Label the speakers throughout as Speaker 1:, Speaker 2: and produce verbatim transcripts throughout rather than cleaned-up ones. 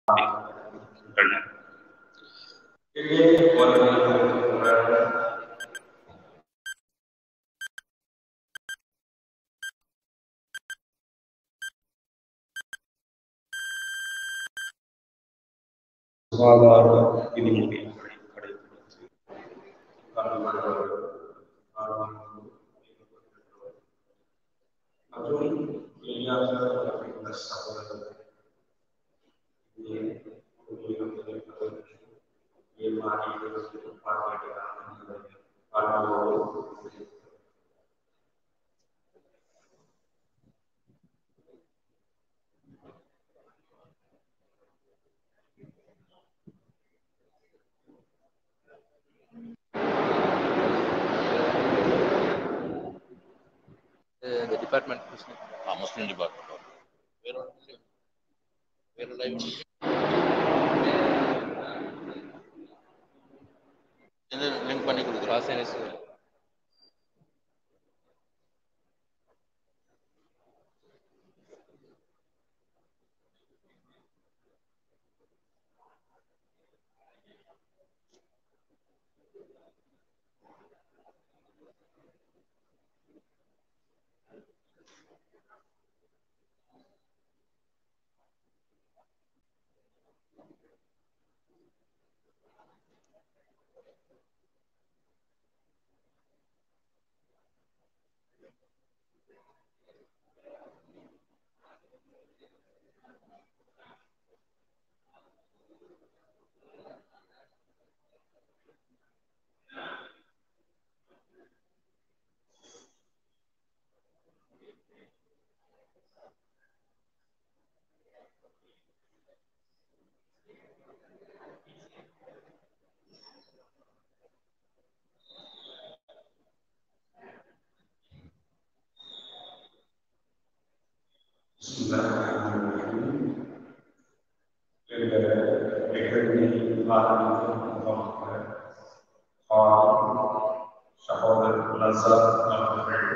Speaker 1: சுகாதார விதிமுறைகளை கடைபிடித்து மற்றும் விளையாட்டு சகோதரர்கள்
Speaker 2: the department Muslim, ah, Muslim department. Where are Muslim? Where are live? இந்த லிங்க் பண்ணி கொடுக்குறேன். சகோதரர் லசர் அவர்கள்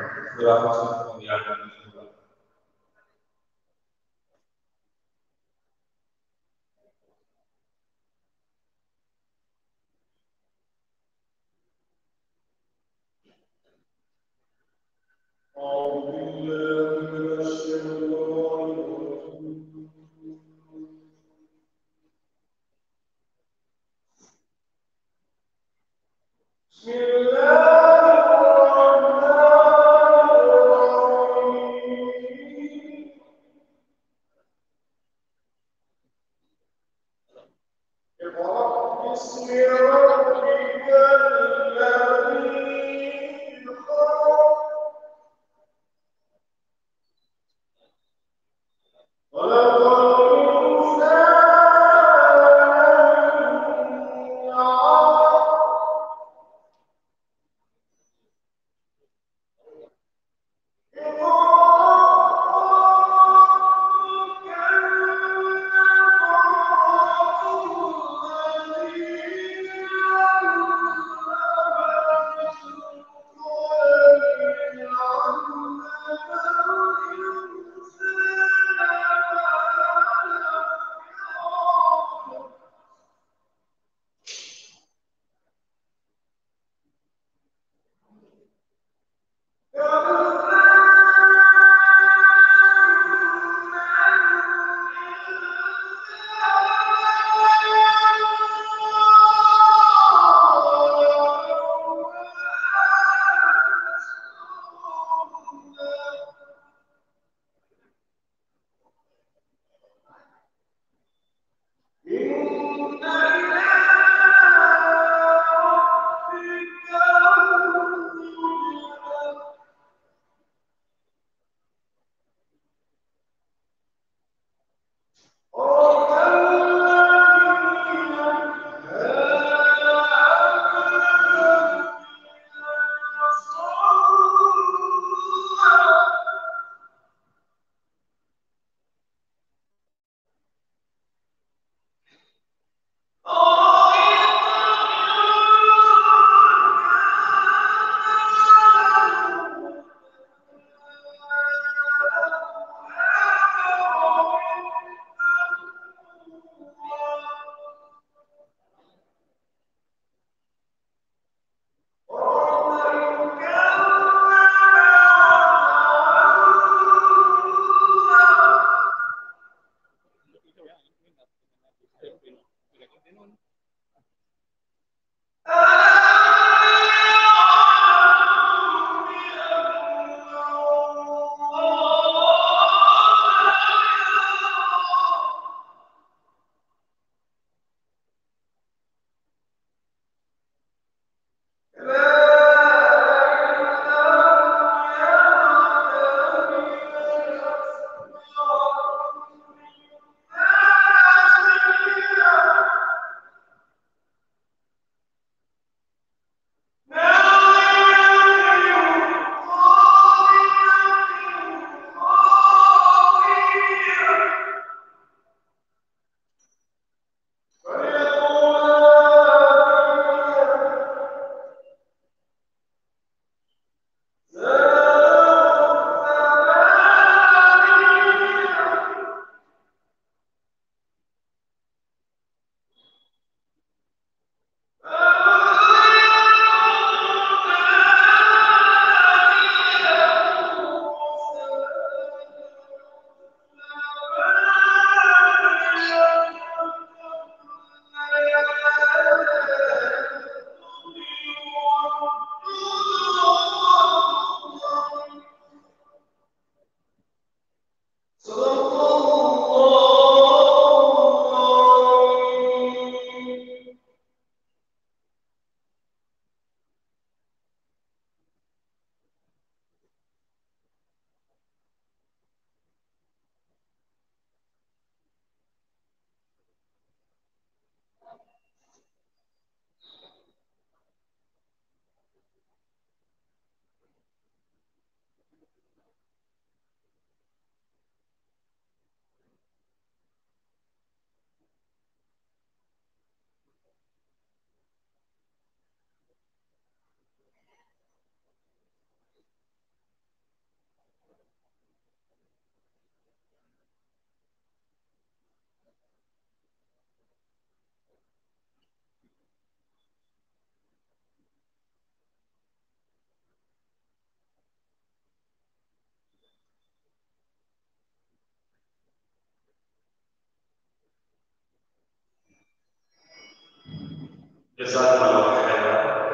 Speaker 1: جزاكم الله خيرا.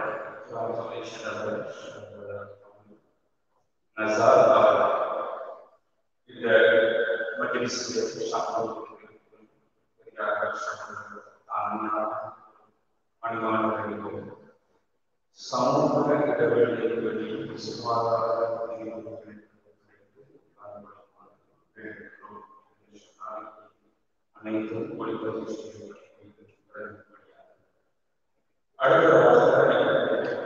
Speaker 1: نزال إلى مجلس الشعب സമൂഹ ഇടപെടലുകളിൽ വഴി அனைத்தும் ஒளிபரப்பு செய்யப்பட்டது. அடுத்த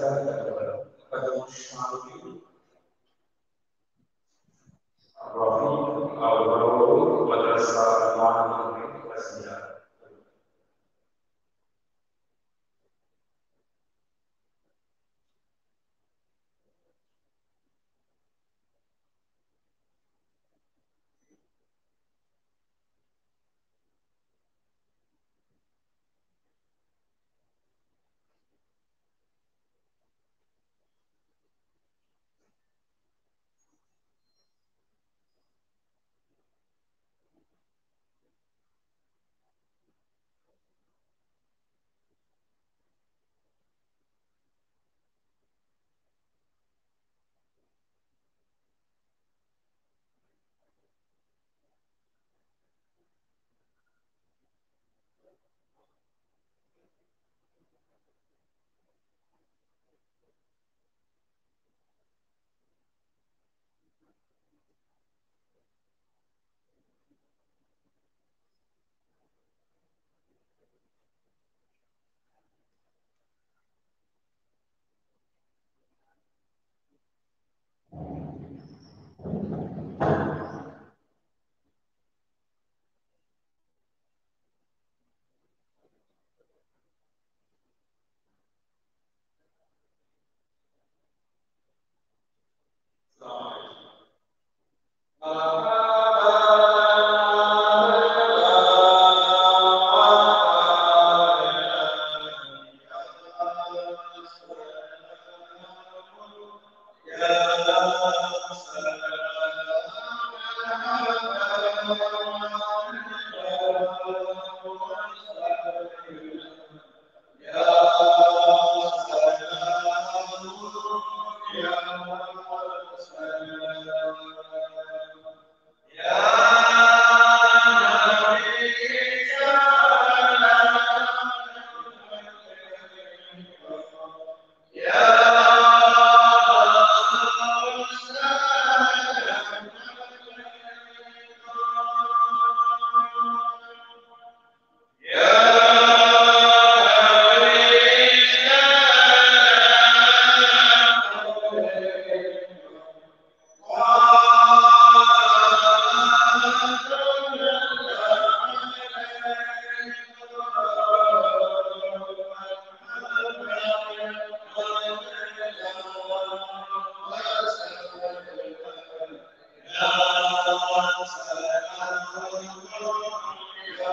Speaker 1: அவர்களோடு மதரசா மாணவர்களை பேசுகிறார்.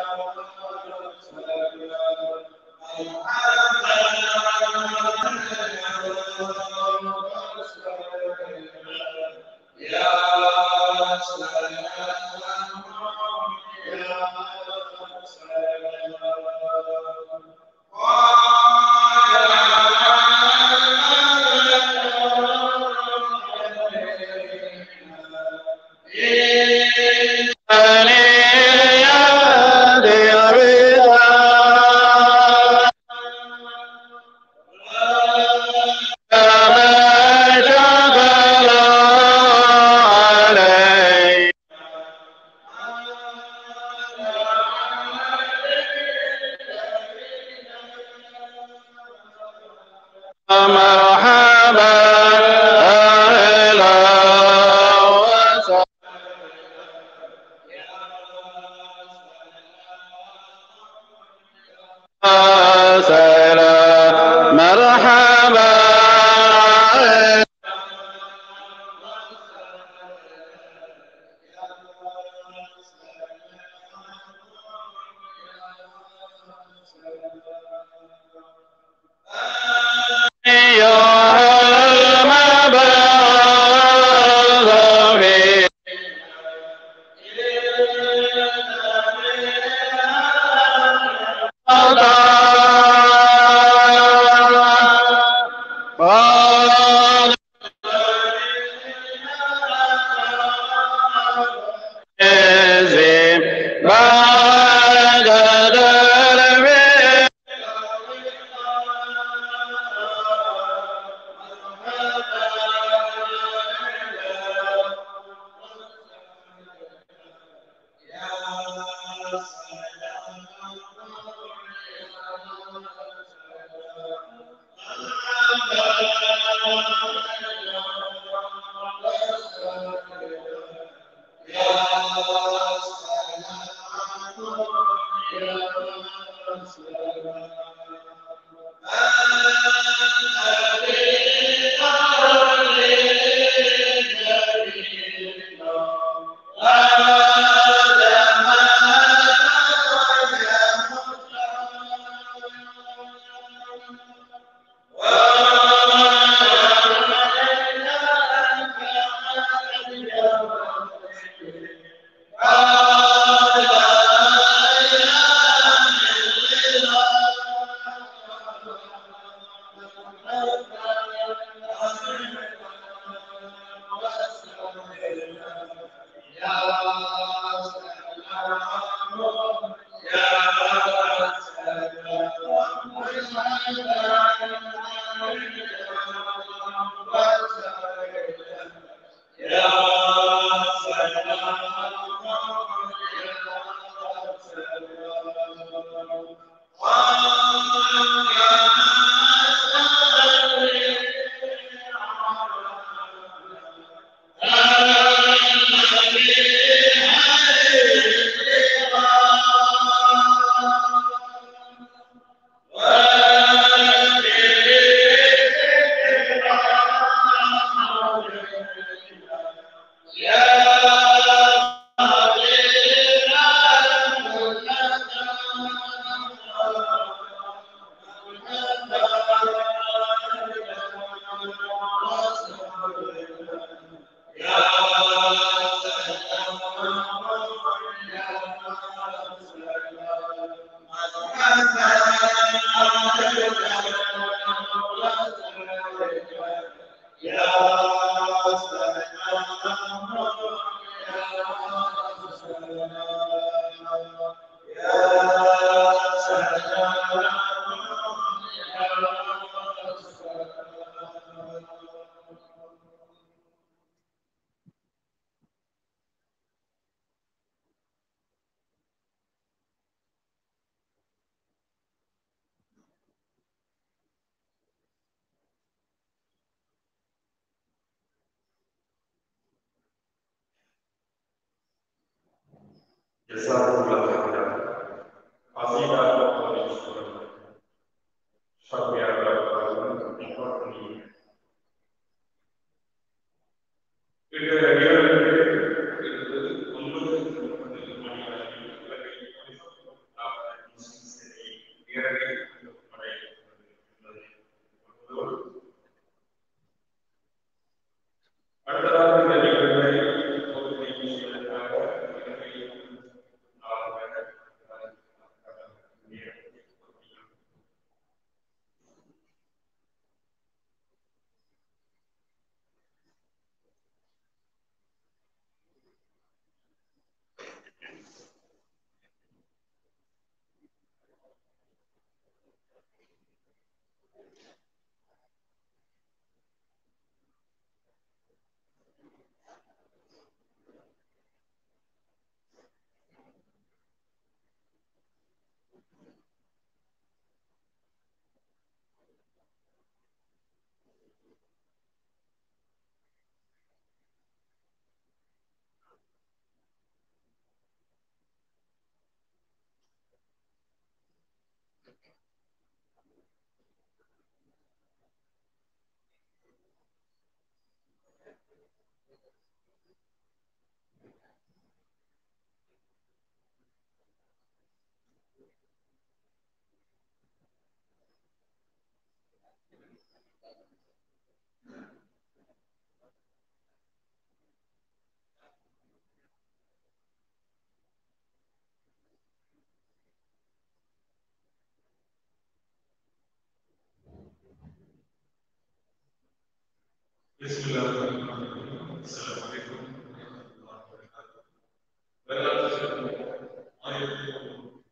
Speaker 1: جزاكم الله خيرا. قصيدة ومشكورة. شكرا لكم. Bismillahirrahmanirrahim. Assalamualaikum warahmatullahi wabarakatuh. Berlalu ஆயிரத்தி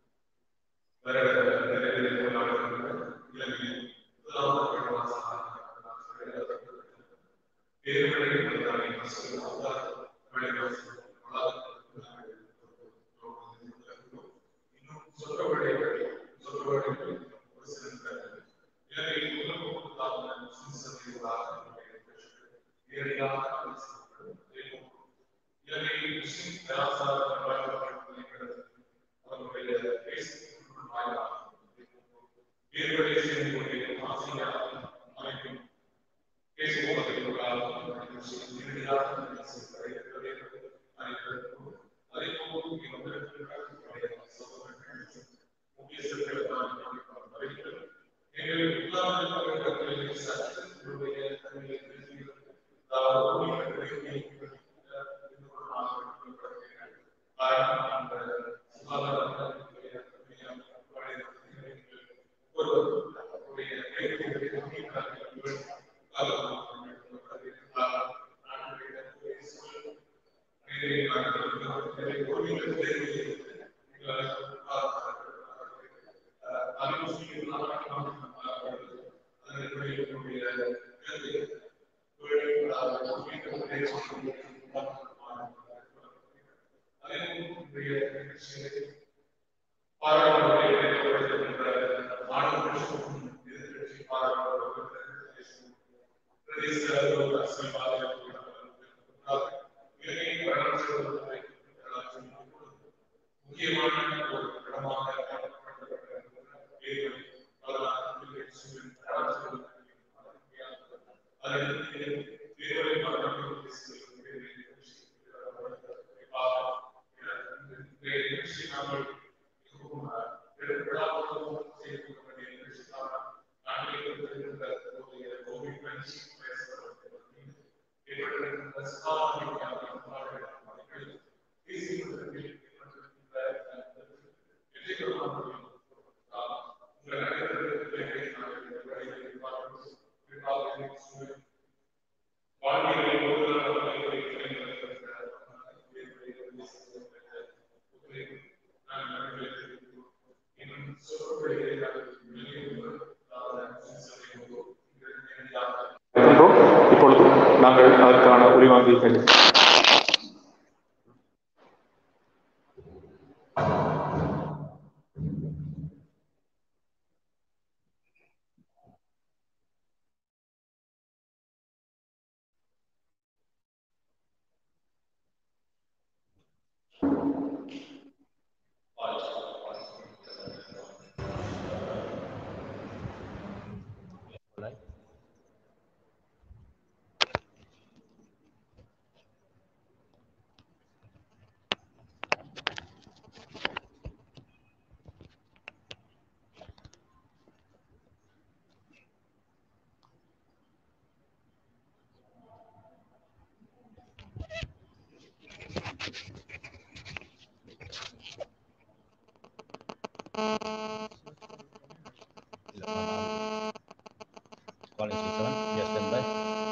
Speaker 1: இப்பொழுது நாங்கள் அதற்கான உரிவாங்கிகள்
Speaker 2: call is seven. Yes, stand by.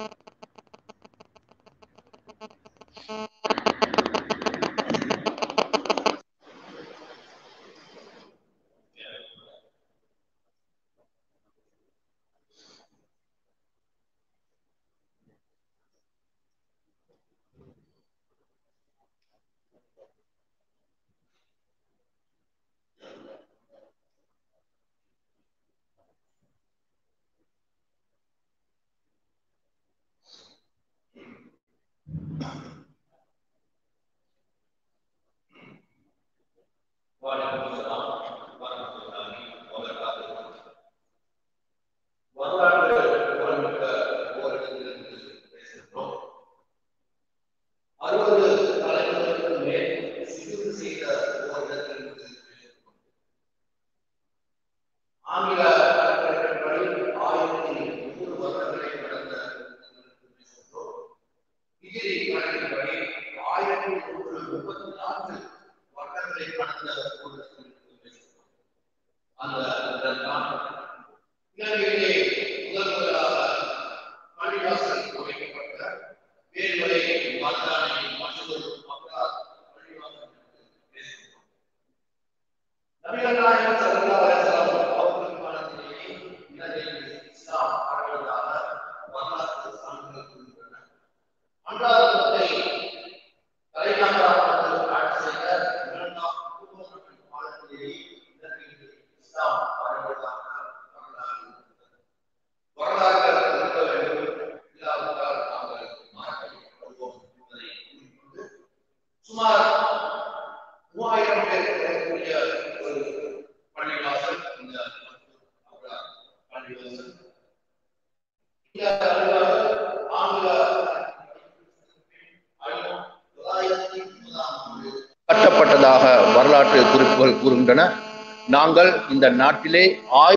Speaker 2: கட்டப்பட்டதாக வரலாற்று குறிப்புகள் கூறுகின்றன. நாங்கள் இந்த நாட்டிலே ஆய்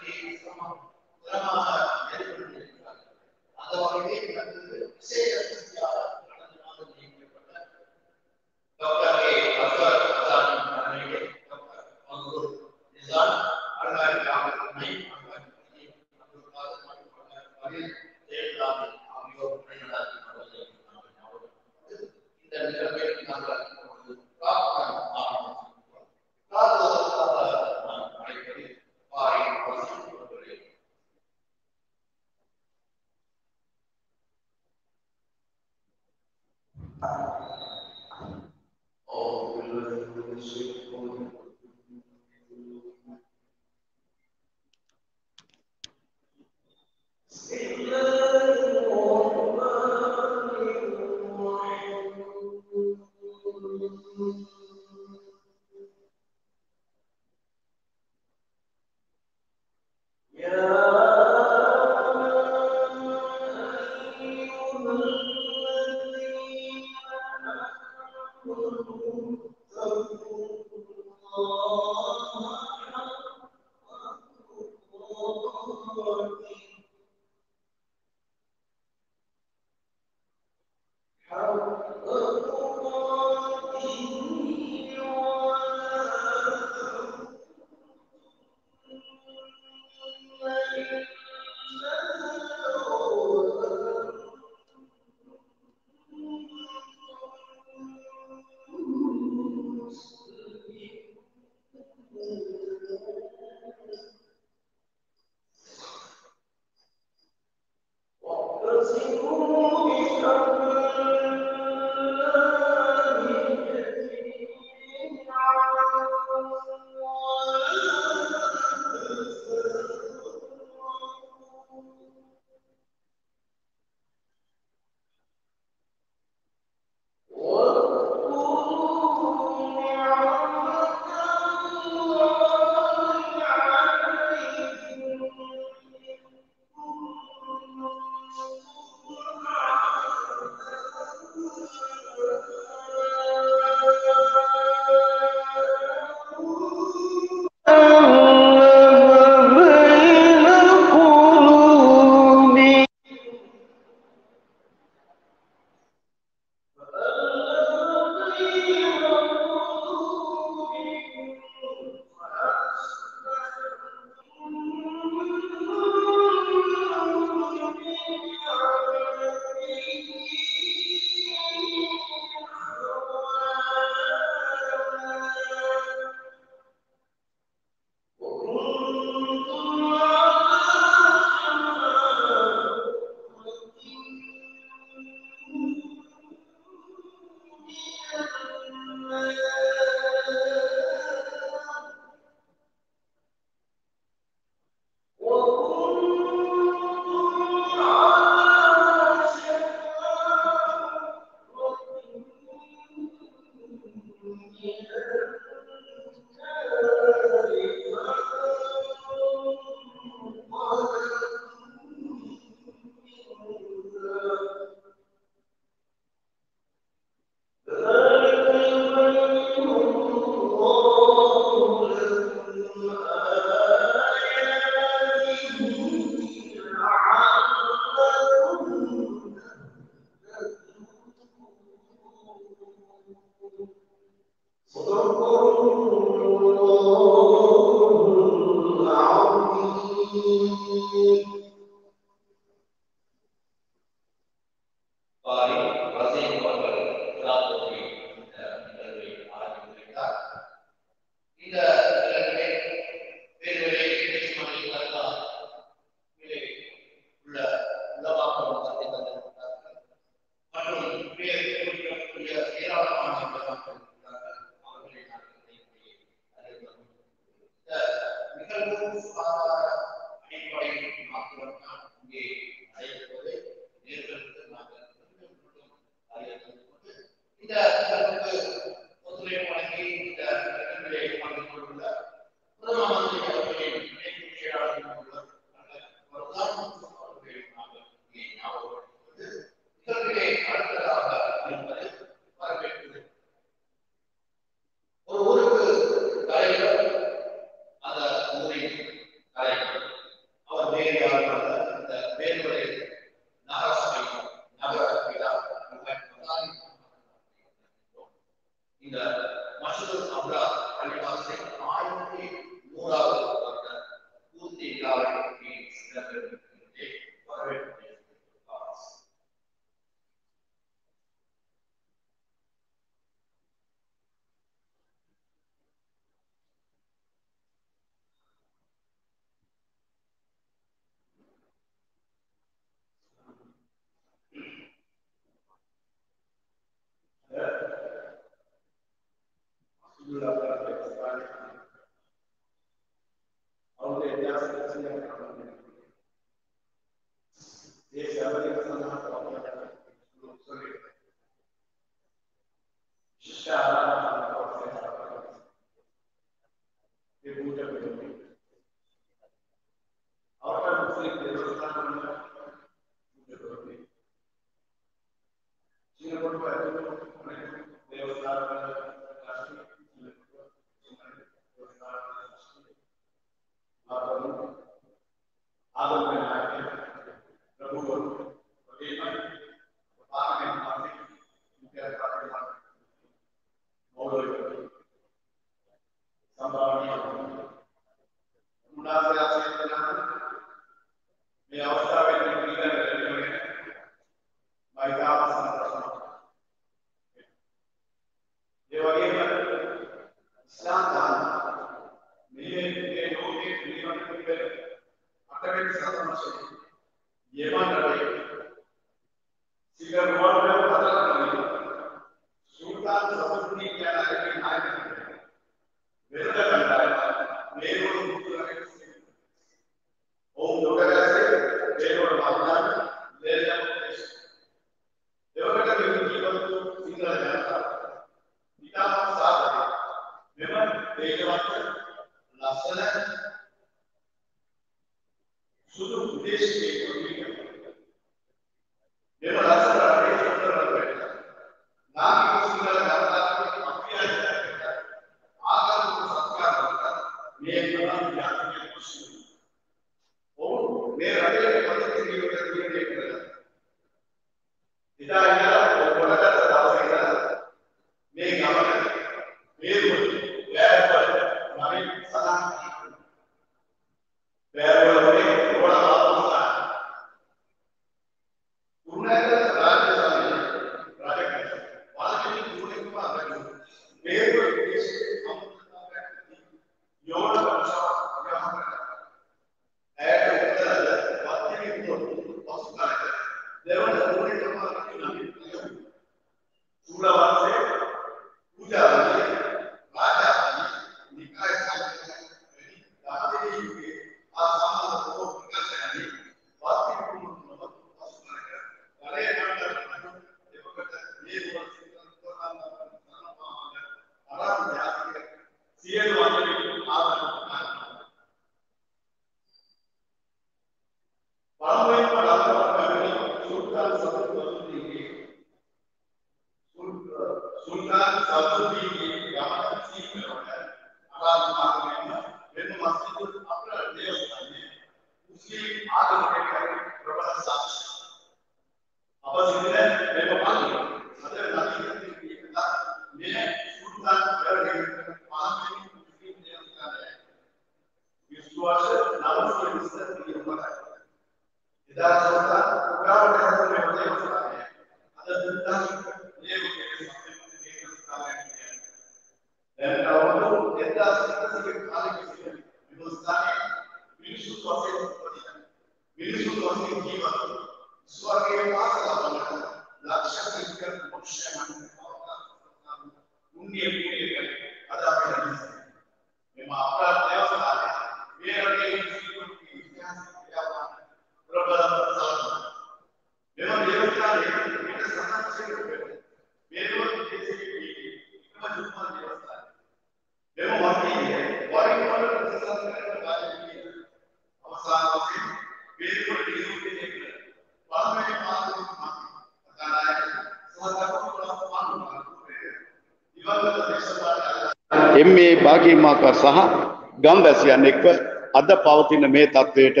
Speaker 3: එම්.ඒ. භාග්‍යමාකා සහ ගම්වැසියන් එක්ව අද පවතින මේ තත්වයට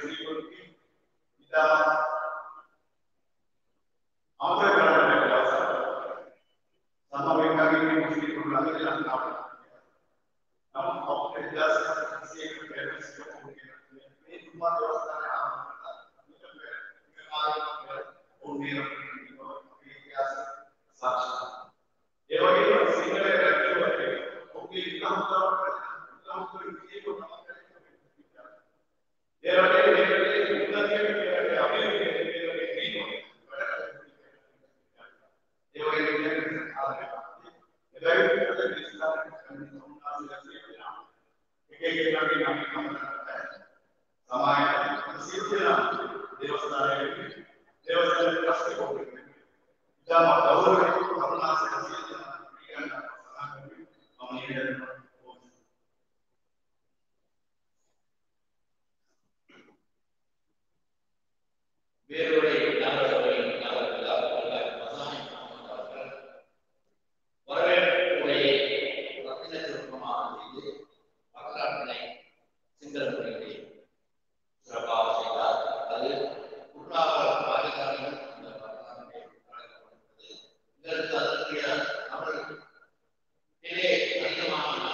Speaker 2: இதற்கு அதற்குரிய அவர்கள் அதிகமாக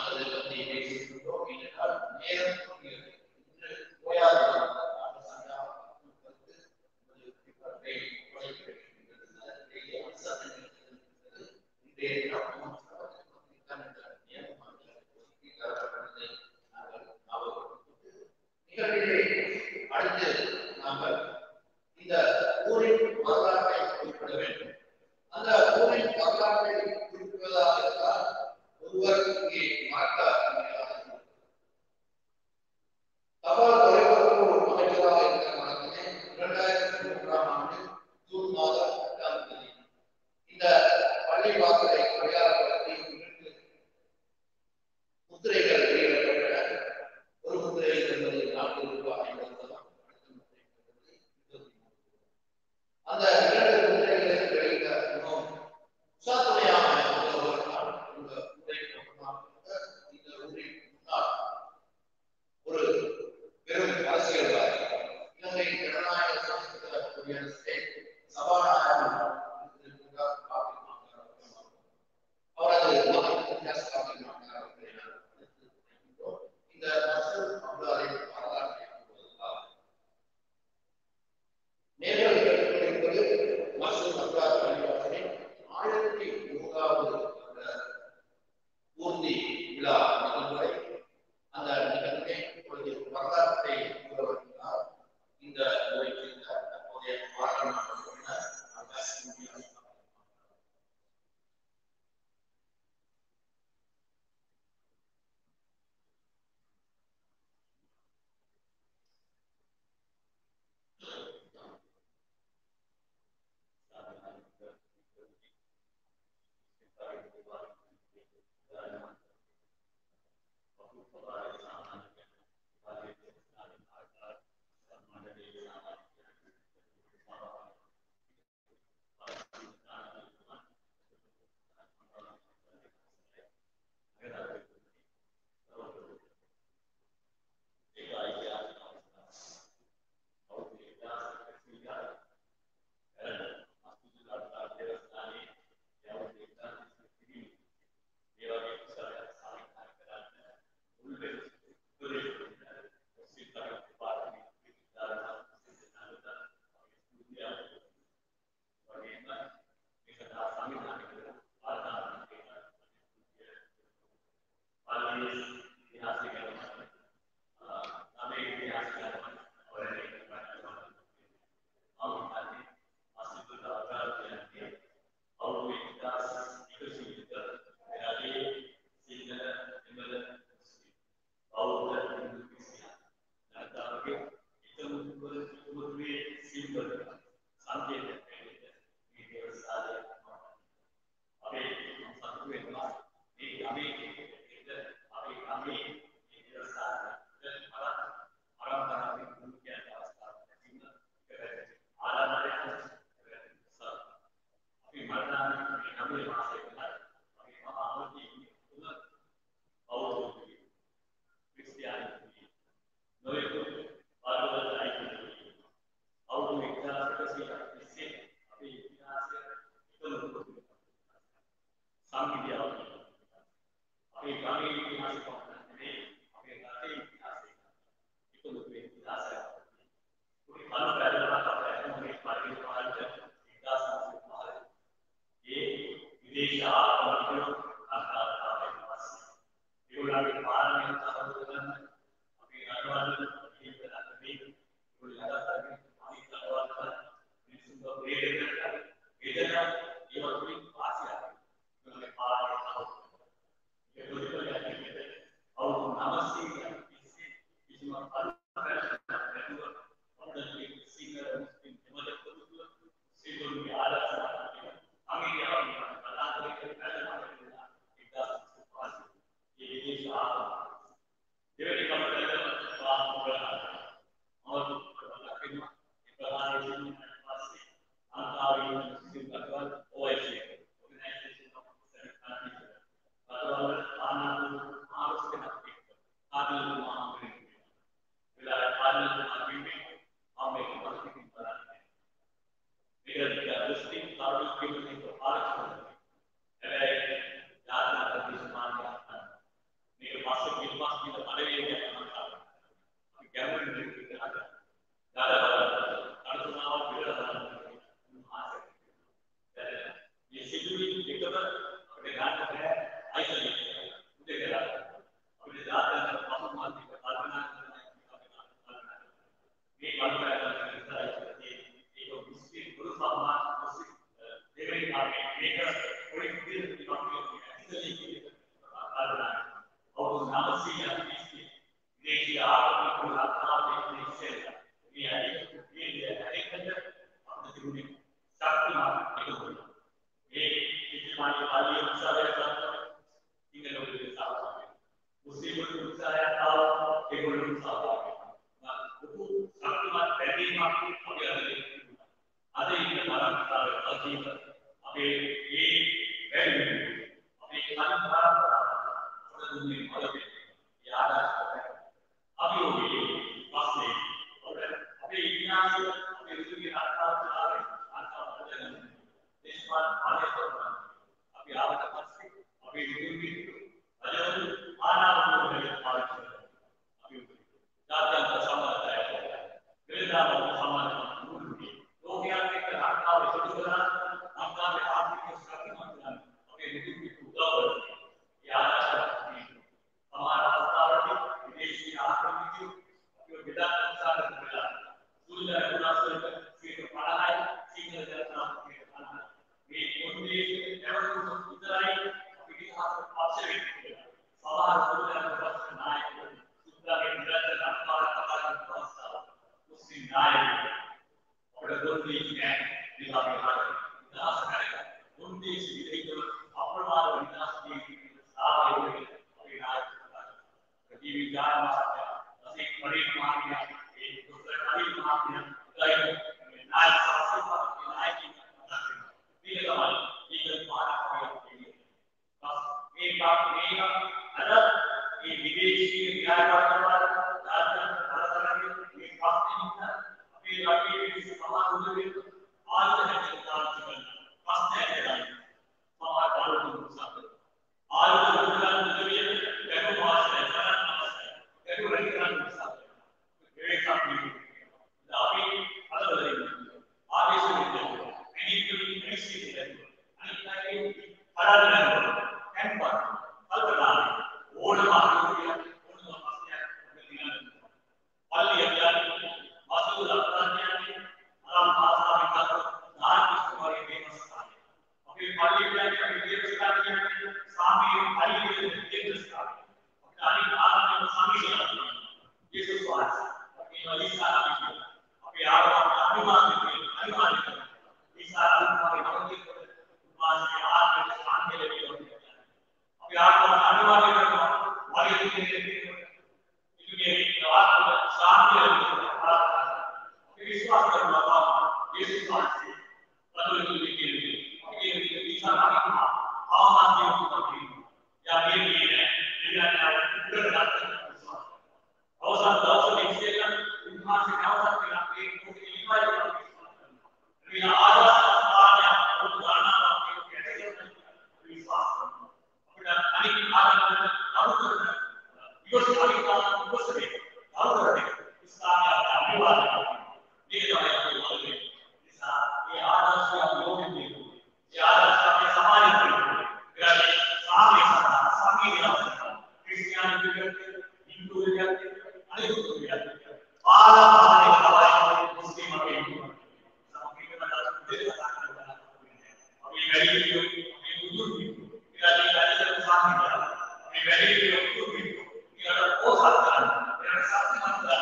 Speaker 4: Very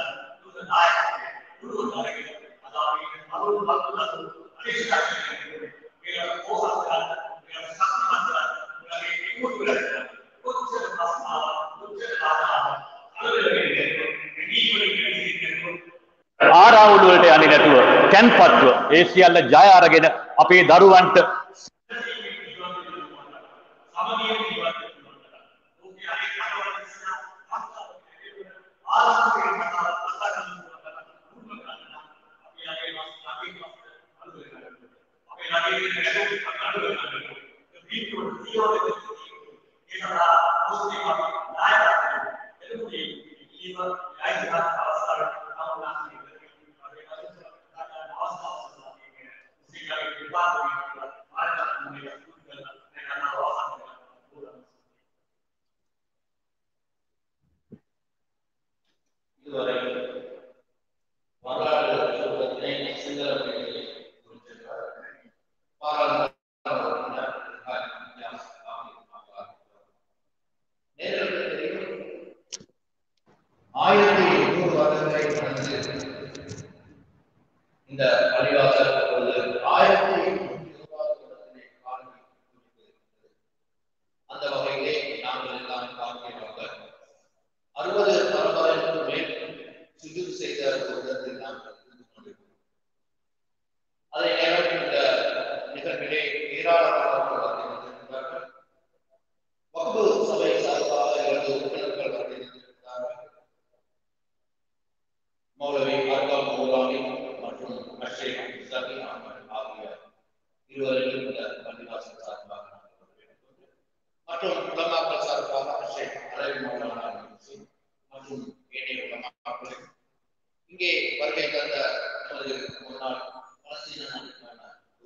Speaker 4: කැන්පත්ව ඒ සියල්ල ජය අරගෙන අපේ දරුවන්ට
Speaker 2: ஆயிரத்தி நூறு வருடங்களை கடந்து இந்த பள்ளிவாசல் ஒரு ஆயிரத்தி நூற்றி இருபதாவது வருடத்திலே காலி அந்த வகையிலே நாங்கள் எல்லாம் பார்க்கிறோம். அறுபது தலைமுறைக்கு மேல் சுஜூத் செய்த வருடத்தில் நாங்கள் கொண்டிருக்கிறோம். அதை நேரம் இந்த நிகழ்விலே ஏராளமானவர்கள் வந்திருக்கிறார்கள். வக்பு சபை சார்பாக இரண்டு உறுப்பினர்கள் வந்திருக்கிறார்கள். மௌலவி அர்காம் மௌலானி மற்றும் அஷேக் சபி அஹமத் ஆகிய இருவரையும் இந்த பள்ளிவாசல் சார்பாக மற்றும் உலமாக்கள் சார்பாக அஷேக் அலவி மௌலானா மற்றும் ஏனைய உலமாக்கள் இங்கே வருகை தந்த நமது முன்னாள் பலஸ்தீன நாட்டுக்கான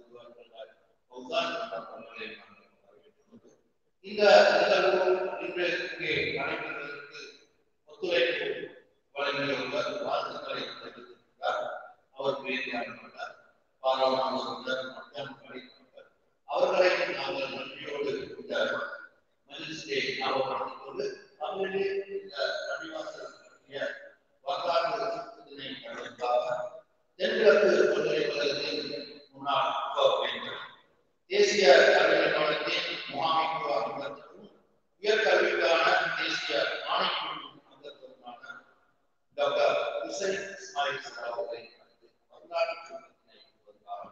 Speaker 2: இந்த நிகழ்வு இன்று இங்கே நடைபெறுவதற்கு ஒத்துழைப்பு வழங்கியவர் வாழ்த்துக்களை தெரிவித்திருக்கிறார். அவர் பேரியாளர் பாராளுமன்ற அவர்களை நாங்கள் நன்றியோடு இந்த மஜ்லிஸிலே ஞாபகப்படுத்திக் கொண்டு அவர்களே இந்த பள்ளிவாசல் பற்றிய வரலாற்று சிந்தனை கடலுக்காக தென்கிழக்கு பல்கலைக்கழகத்தின் முன்னாள் உபவேந்தர் தேசிய கல்வி நிறுவனத்தின் முகாமைத்துவ அங்கத்திற்கும் உயர்கல்விக்கான தேசிய ஆணைக்குழு அங்கத்திற்குமான டாக்டர் ஹுசைன் இஸ்மாயில் சார் அவர்களை வரலாற்று சிந்தனை கொடுப்பதற்காக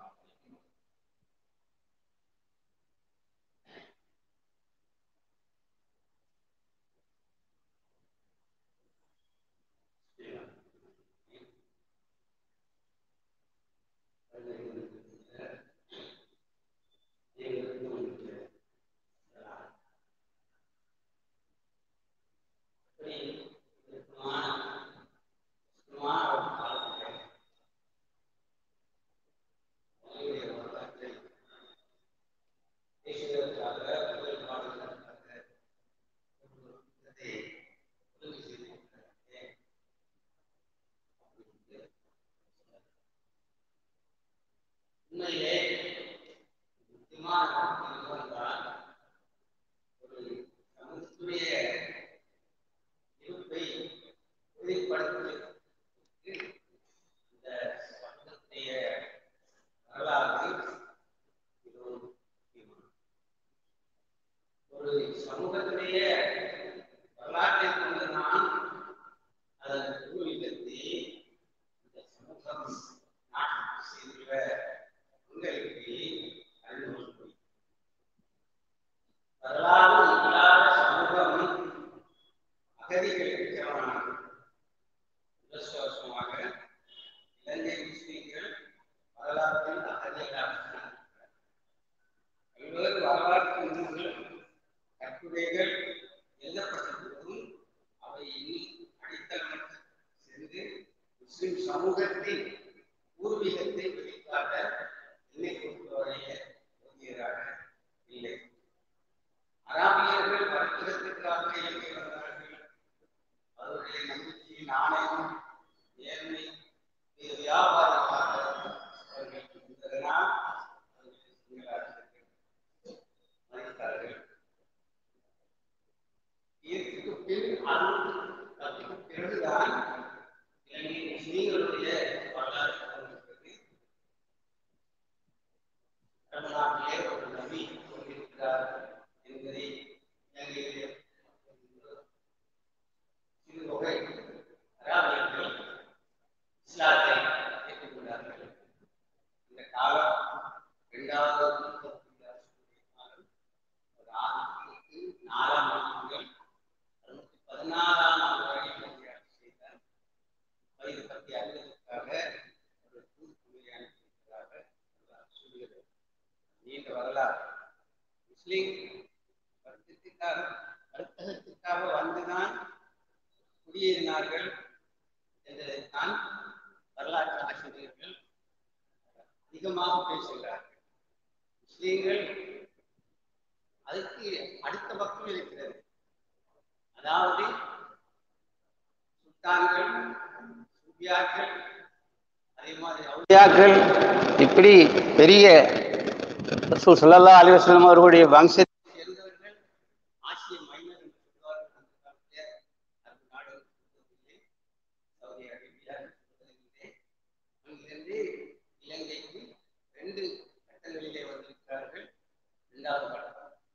Speaker 5: முஸ்லிம் வர்க்கத்திற்காக வர்த்தகத்திற்காக வந்துதான் குடியேறினார்கள் என்பதைத்தான் வரலாற்று ஆசிரியர்கள் அதிகமாக பேசுகிறார்கள். முஸ்லிம்கள் அதுக்கு அடுத்த பக்கம் இருக்கிறது. அதாவது சுல்தான்கள், சூபியாக்கள், அதே மாதிரி அவுலியாக்கள், இப்படி பெரிய ரசூல் ஸல்லல்லாஹு அலைஹி வஸல்லம் அவர்களுடைய வம்சத்தை சேர்ந்தவர்கள் ஆசிய மைனர் என்று சொல்வார்கள். அந்த காலத்திலே அரபு நாடுகள் சவுதி அரேபியா அங்கிருந்து இலங்கைக்கு ரெண்டு கட்டங்களிலே வந்திருக்கிறார்கள். இரண்டாவது கட்டம்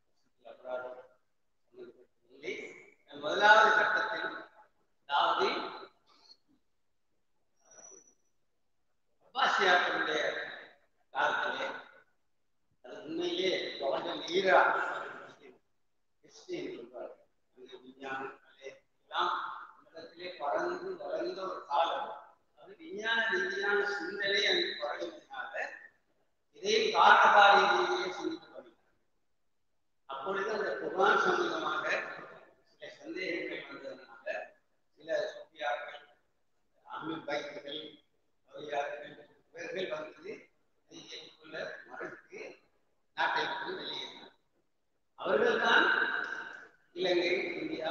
Speaker 5: முதலாவது கட்டத்தில் அதாவது அப்பாசியாக்களுடைய காலத்திலே அது உண்மையிலே அவர்கள் ஈரா சொல்வார்கள். விஞ்ஞானம் எல்லாம் உலகத்திலே பறந்து வளர்ந்த ஒரு காலம். அது விஞ்ஞான ரீதியான சிந்தனை அங்கு பரவினால இதே காரணகாரி ரீதியிலே சிந்தித்து வருகிறார். அப்பொழுது அந்த குர்ஆன் சம்பந்தமாக சில சந்தேகங்கள் வந்ததனால சில சூஃபியாக்கள், அஹ்லுல் பைத்துகள், அவுலியாக்கள் இவர்கள் வந்து இதை ஏற்றுக்கொள்ள மறுத்து நாட்டை விட்டு வெளியேறினார். அவர்கள்தான் இலங்கை, இந்தியா,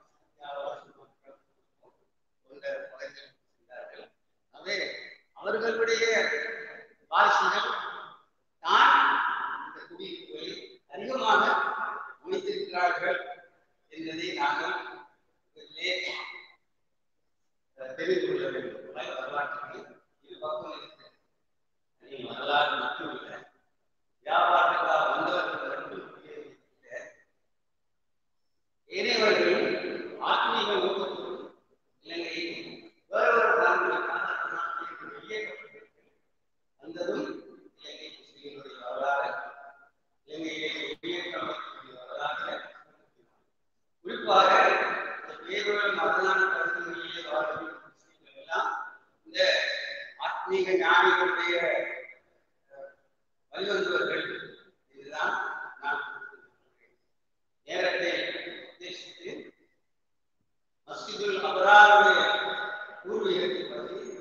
Speaker 5: போன்ற பகுதிகளுக்கு சென்றார்கள். ஆகவே அவர்களுடைய வாரிசுகள் தான் இந்த குடியிருப்புகளை அதிகமாக அமைத்திருக்கிறார்கள் என்பதை நாங்கள் தெரிந்து கொள்ள வேண்டும். வரலாற்றுக்கு இரு பக்கம் இருக்கிறது. வரலாறு மட்டும் இல்லை, வியாபாரத்துக்காக வந்தவர்கள் மட்டும் இல்லை, ஏனையவர்கள் ஆத்மீக நோக்கத்தோடு இலங்கையில் வேறொரு காரணங்களுக்காக வெளியேற்றப்பட்டிருக்கிறது. வந்ததும் இலங்கை முஸ்லிம்களுடைய வரலாறு, இலங்கையிலே வெளியேற்றப்பட்டிருக்கிற வரலாறு, குறிப்பாக வேறொரு மதமான கருத்துகளிலே வாழக்கூடிய முஸ்லிம்கள் எல்லாம் இந்த ஆத்மீக ஞானிகளுடைய வழிவந்தவர்கள். இதுதான் நான் நேரத்தை உத்தேசித்து மஸ்ஜிதுல் அபராருடைய பூர்வீகத்தை பற்றி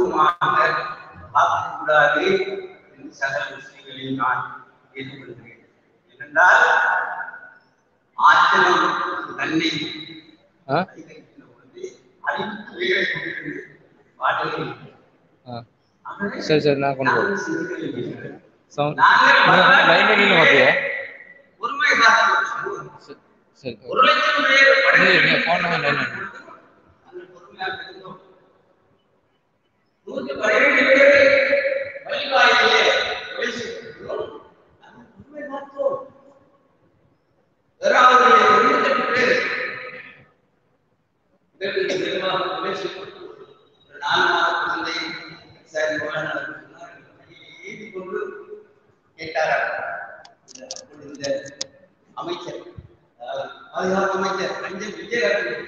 Speaker 5: ஒருபோதுமாக பார்க்கக்கூடாது என்று சகல முஸ்லிம்களையும் நான் கேட்டுக்கொள்கிறேன். ஏனென்றால் ஆச்சலம் நன்மை
Speaker 6: சரி சரி நான் கொண்டு போறேன். லைன்ல நின்று பார்த்தியா? சரி
Speaker 5: ஒரு லட்சம் பேர்
Speaker 6: போன் நம்பர் லைன்ல
Speaker 5: நூத்தி பன்னிரண்டு பேர் வழிபாயிலே பேசிக்கிறோம். அது உண்மை மாற்றோம். வேறாவது இருபத்தெட்டு பேர் இதற்கு நிர்வாகம் பேசிக்கொண்டு ஒரு நாலு மாத குழந்தை சரி எழுதி கொண்டு கேட்டார்கள். இந்த அமைச்சர் பாதுகாப்பு அமைச்சர் அஞ்சல் விஜயகாந்த்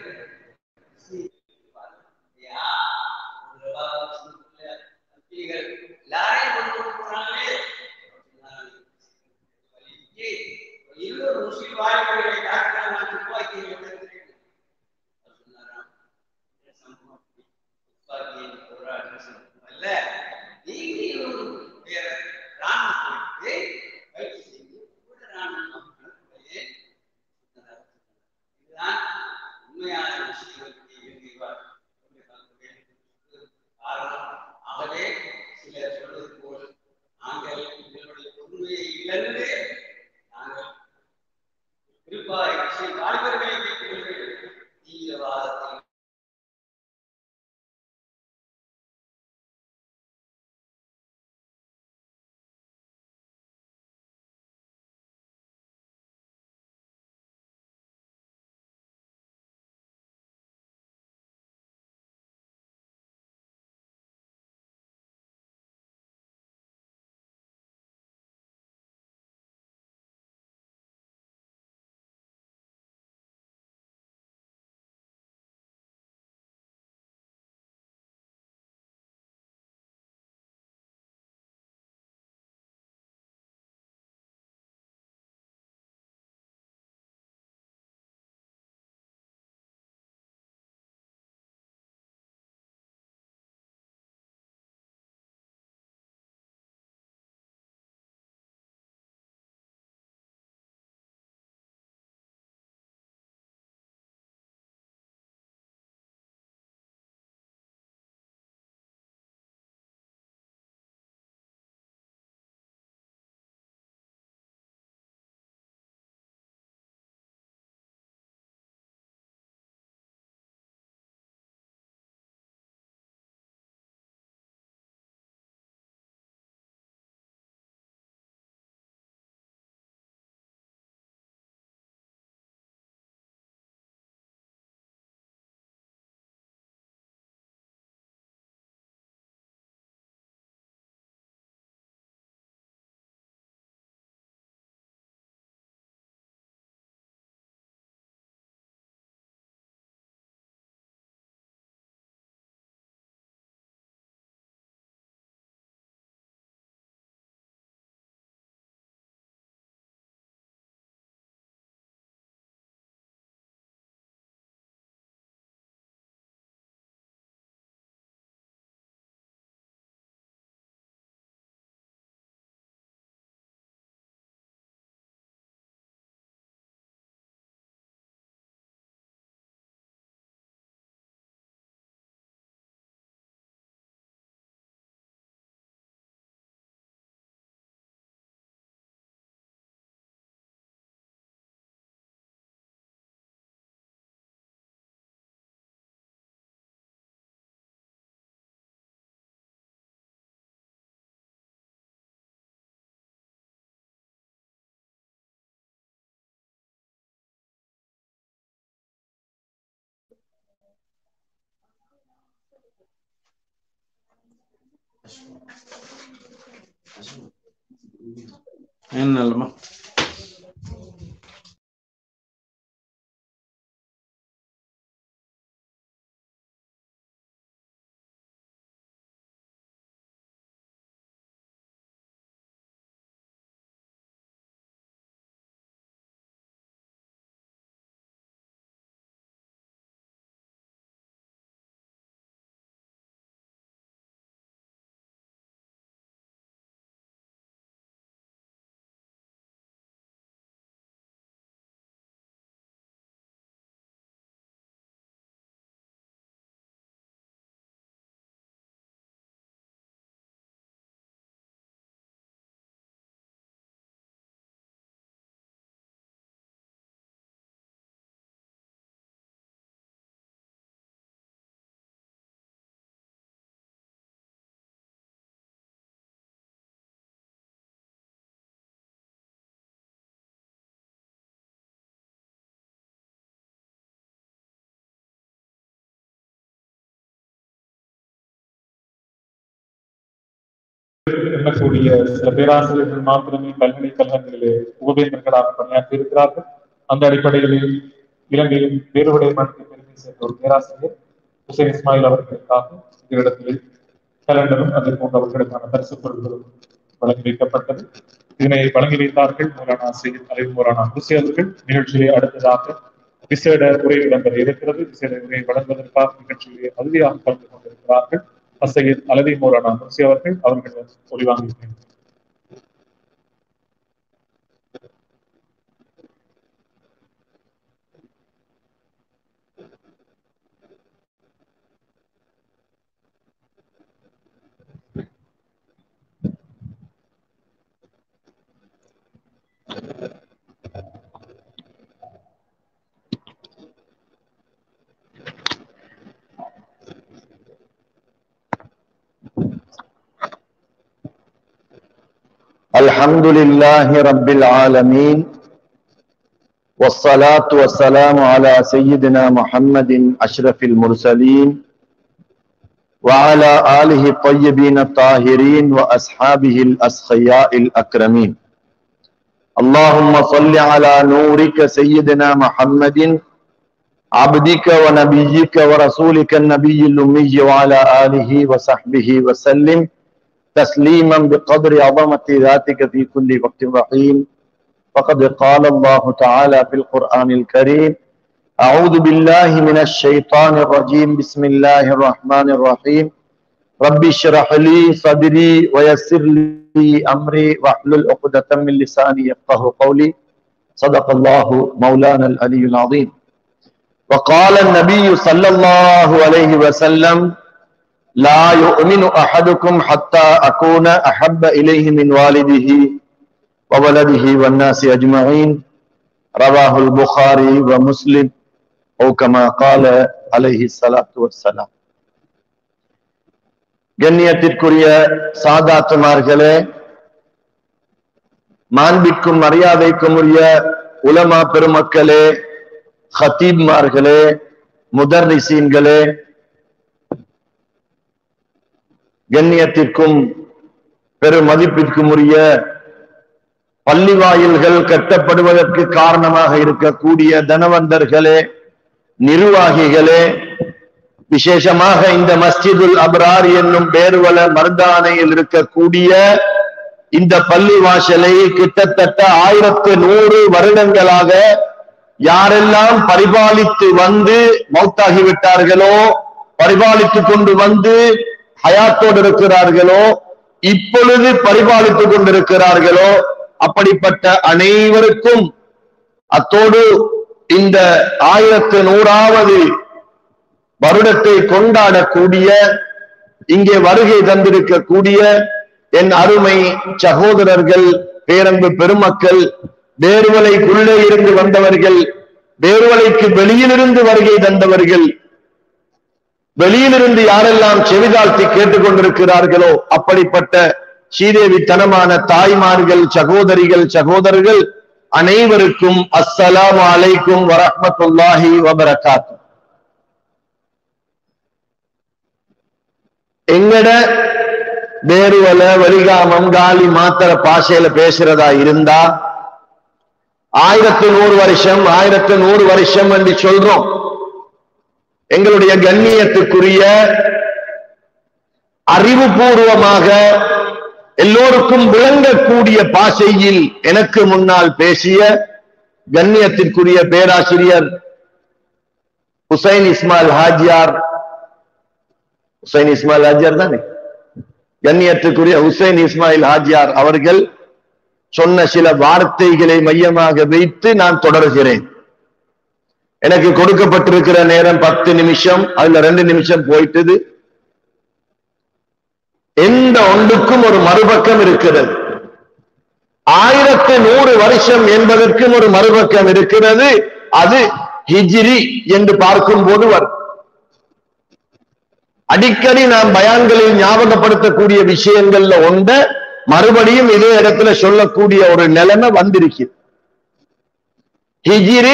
Speaker 5: எல்லாரையும் கொண்டு போனாங்களே இருநூறு முஸ்லிம் வாலிபர்களை டாக்டர் நான் துப்பாக்கி துப்பாக்கியை போராடி அல்ல நீங்க வேற ராணுவத்தை பயிற்சி செய்து கூட ராணுவம் இதுதான் உண்மையான விஷயங்களுக்கு காரணம். ஆகவே சிலர் சொல்வது போல் நாங்கள் எங்களுடைய உண்மையை இழந்து நாங்கள் குறிப்பாக வாலிபர்களை தீவிரவாதத்தை
Speaker 1: என்னல்லம்மா
Speaker 7: எண்ணக்கூடிய சில பேராசிரியர்கள் மாத்திரமே பல்கலைக்கழகங்களிலே உபவேந்தர்களாக பணியாற்றி இருக்கிறார்கள். அந்த அடிப்படையில் இலங்கையில் வேறுபடை மனத்தை பெருமை சேர்ந்த ஒரு பேராசிரியர் ஹுசைன் இஸ்மாயில் அவர்களுக்காக இந்த இடத்தில் கலண்டரும் அதே போன்றவர்களுக்கான பரிசு பொருட்களும் வழங்கி வைக்கப்பட்டது. இதனை வழங்கி வைத்தார்கள் மௌலானா சையத் அலைஹி மௌலானா ஹுசைன் அவர்கள். நிகழ்ச்சியிலே அடுத்ததாக விசேட உரை இடம்பெற இருக்கிறது. விசேட உரை வழங்குவதற்காக நிகழ்ச்சியிலே பகுதியாக கலந்து கொண்டிருக்கிறார்கள் சையத் அலைஹி மௌலானா ஹுசைன் அவர்கள். அவர்கள் ஒளிவாங்கியிருக்கிறார்கள்.
Speaker 8: الحمد لله رب العالمين والصلاة والسلام على سيدنا محمد أشرف المرسلين وعلى آله الطيبين الطاهرين وأصحابه الأسخياء الأكرمين. اللهم صل على نورك سيدنا محمد عبدك ونبيك ورسولك النبي الأمي وعلى آله وصحبه وسلم تسليما بقدر عظمة ذاتك في كل وقت وحين. فقد قال الله تعالى في القرآن الكريم: أعوذ بالله من الشيطان الرجيم بسم الله الرحمن الرحيم رب اشرح لي صدري ويسر لي أمري واحلل عقدة من لساني يفقهوا قولي. صدق الله مولانا العلي العظيم. وقال النبي صلى الله عليه وسلم: لا يؤمن أحدكم حتى أكون أحب إليه من والده وولده والناس أجمعين. رواه البخاري ومسلم أو كما قال عليه الصلاة والسلام. கண்ணியத்திற்குரிய சாதாத்துமார்களே, மாண்பிற்கும் மரியாதைக்கும் உரிய உலமா பெருமக்களே, ஹத்தீப்மார்களே, முதர்ரிசீன்களே, கண்ணியத்திற்கும் பெரும் மதிப்பிற்கும் உரிய பள்ளி வாயில்கள் கட்டப்படுவதற்கு காரணமாக இருக்கக்கூடிய தனவந்தர்களே, நிர்வாகிகளே, விசேஷமாக இந்த மஸ்ஜிதுல் அப்ரார் என்னும் பேருவல மர்தானையில் இருக்கக்கூடிய இந்த பள்ளி வாசலை கிட்டத்தட்ட ஆயிரத்து நூறு வருடங்களாக யாரெல்லாம் பரிபாலித்து வந்து மௌத்தாகிவிட்டார்களோ, பரிபாலித்துக் கொண்டு வந்து ஹயாத்தோடு இருக்கிறார்களோ, இப்பொழுது பரிபாலித்துக் கொண்டிருக்கிறார்களோ, அப்படிப்பட்ட அனைவருக்கும் அத்தோடு இந்த ஆயிரத்து நூறாவது வருடத்தை கொண்டாடக்கூடிய இங்கே வருகை தந்திருக்கக்கூடிய என் அருமை சகோதரர்கள், பேரன்பு பெருமக்கள், வேறுவலைக்குள்ளே இருந்து வந்தவர்கள், வேறுவலைக்கு வெளியிலிருந்து வருகை தந்தவர்கள், வெளியிலிருந்து யாரெல்லாம் செவிதாழ்த்தி கேட்டுக் கொண்டிருக்கிறார்களோ அப்படிப்பட்ட ஸ்ரீதேவி தனமான தாய்மார்கள், சகோதரிகள், சகோதரர்கள் அனைவருக்கும் அஸ்ஸலாமு அலைக்கும் வரஹ்மத்துல்லாஹி வபரகாத்துஹு. எங்கட வேறுவல வலிகாமம் காலி மாத்திர பாஷையில பேசுறதா இருந்தா ஆயிரத்து நூறு வருஷம் ஆயிரத்து நூறு வருஷம் என்று சொல்றோம். எங்களுடைய கண்ணியத்துக்குரிய அறிவுபூர்வமாக எல்லோருக்கும் விளங்கக்கூடிய பாஷையில் எனக்கு முன்னால் பேசிய கண்ணியத்திற்குரிய பேராசிரியர் ஹுசைன் இஸ்மாயில் ஹாஜியார், ஹுசைன் இஸ்மாயில் ஹாஜியார் தானே, கண்ணியத்துக்குரிய ஹுசைன் இஸ்மாயில் ஹாஜியார் அவர்கள் சொன்ன சில வார்த்தைகளை மையமாக வைத்து நான் தொடர்கிறேன். எனக்கு கொடுக்கப்பட்டிருக்கிற நேரம் பத்து நிமிஷம், அதுல ரெண்டு நிமிஷம் போயிட்டது. எந்த ஒன்றுக்கும் ஒரு மறுபக்கம் இருக்கிறது. ஆயிரத்து நூறு வருஷம் என்பதற்கும் ஒரு மறுபக்கம் இருக்கிறது. அது ஹிஜ்ரி என்று பார்க்கும் போது வரும். அடிக்கடி நாம் பயான்களில் ஞாபகப்படுத்தக்கூடிய விஷயங்கள்ல ஒன்ற மறுபடியும் இதே இடத்துல சொல்லக்கூடிய ஒரு நிலைமை வந்திருக்கிறது. ஹிஜ்ரி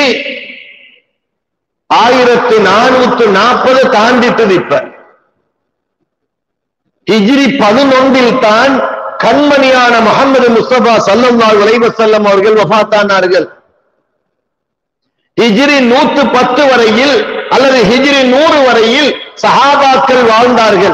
Speaker 8: ஆயிரத்து நானூற்று நாற்பது தாண்டிட்டது. இப்ப ஹிஜ்ரி பதினொன்றில் தான் கண்மணியான முஹம்மது முஸ்தபா ஸல்லல்லாஹு அலைஹி வஸல்லம் அவர்கள் வஃபாத்தானார்கள். ஹிஜ்ரி நூற்று பத்து வரையில் அல்லது ஹிஜ்ரி நூறு வரையில் சஹாபாக்கள் வாழ்ந்தார்கள்.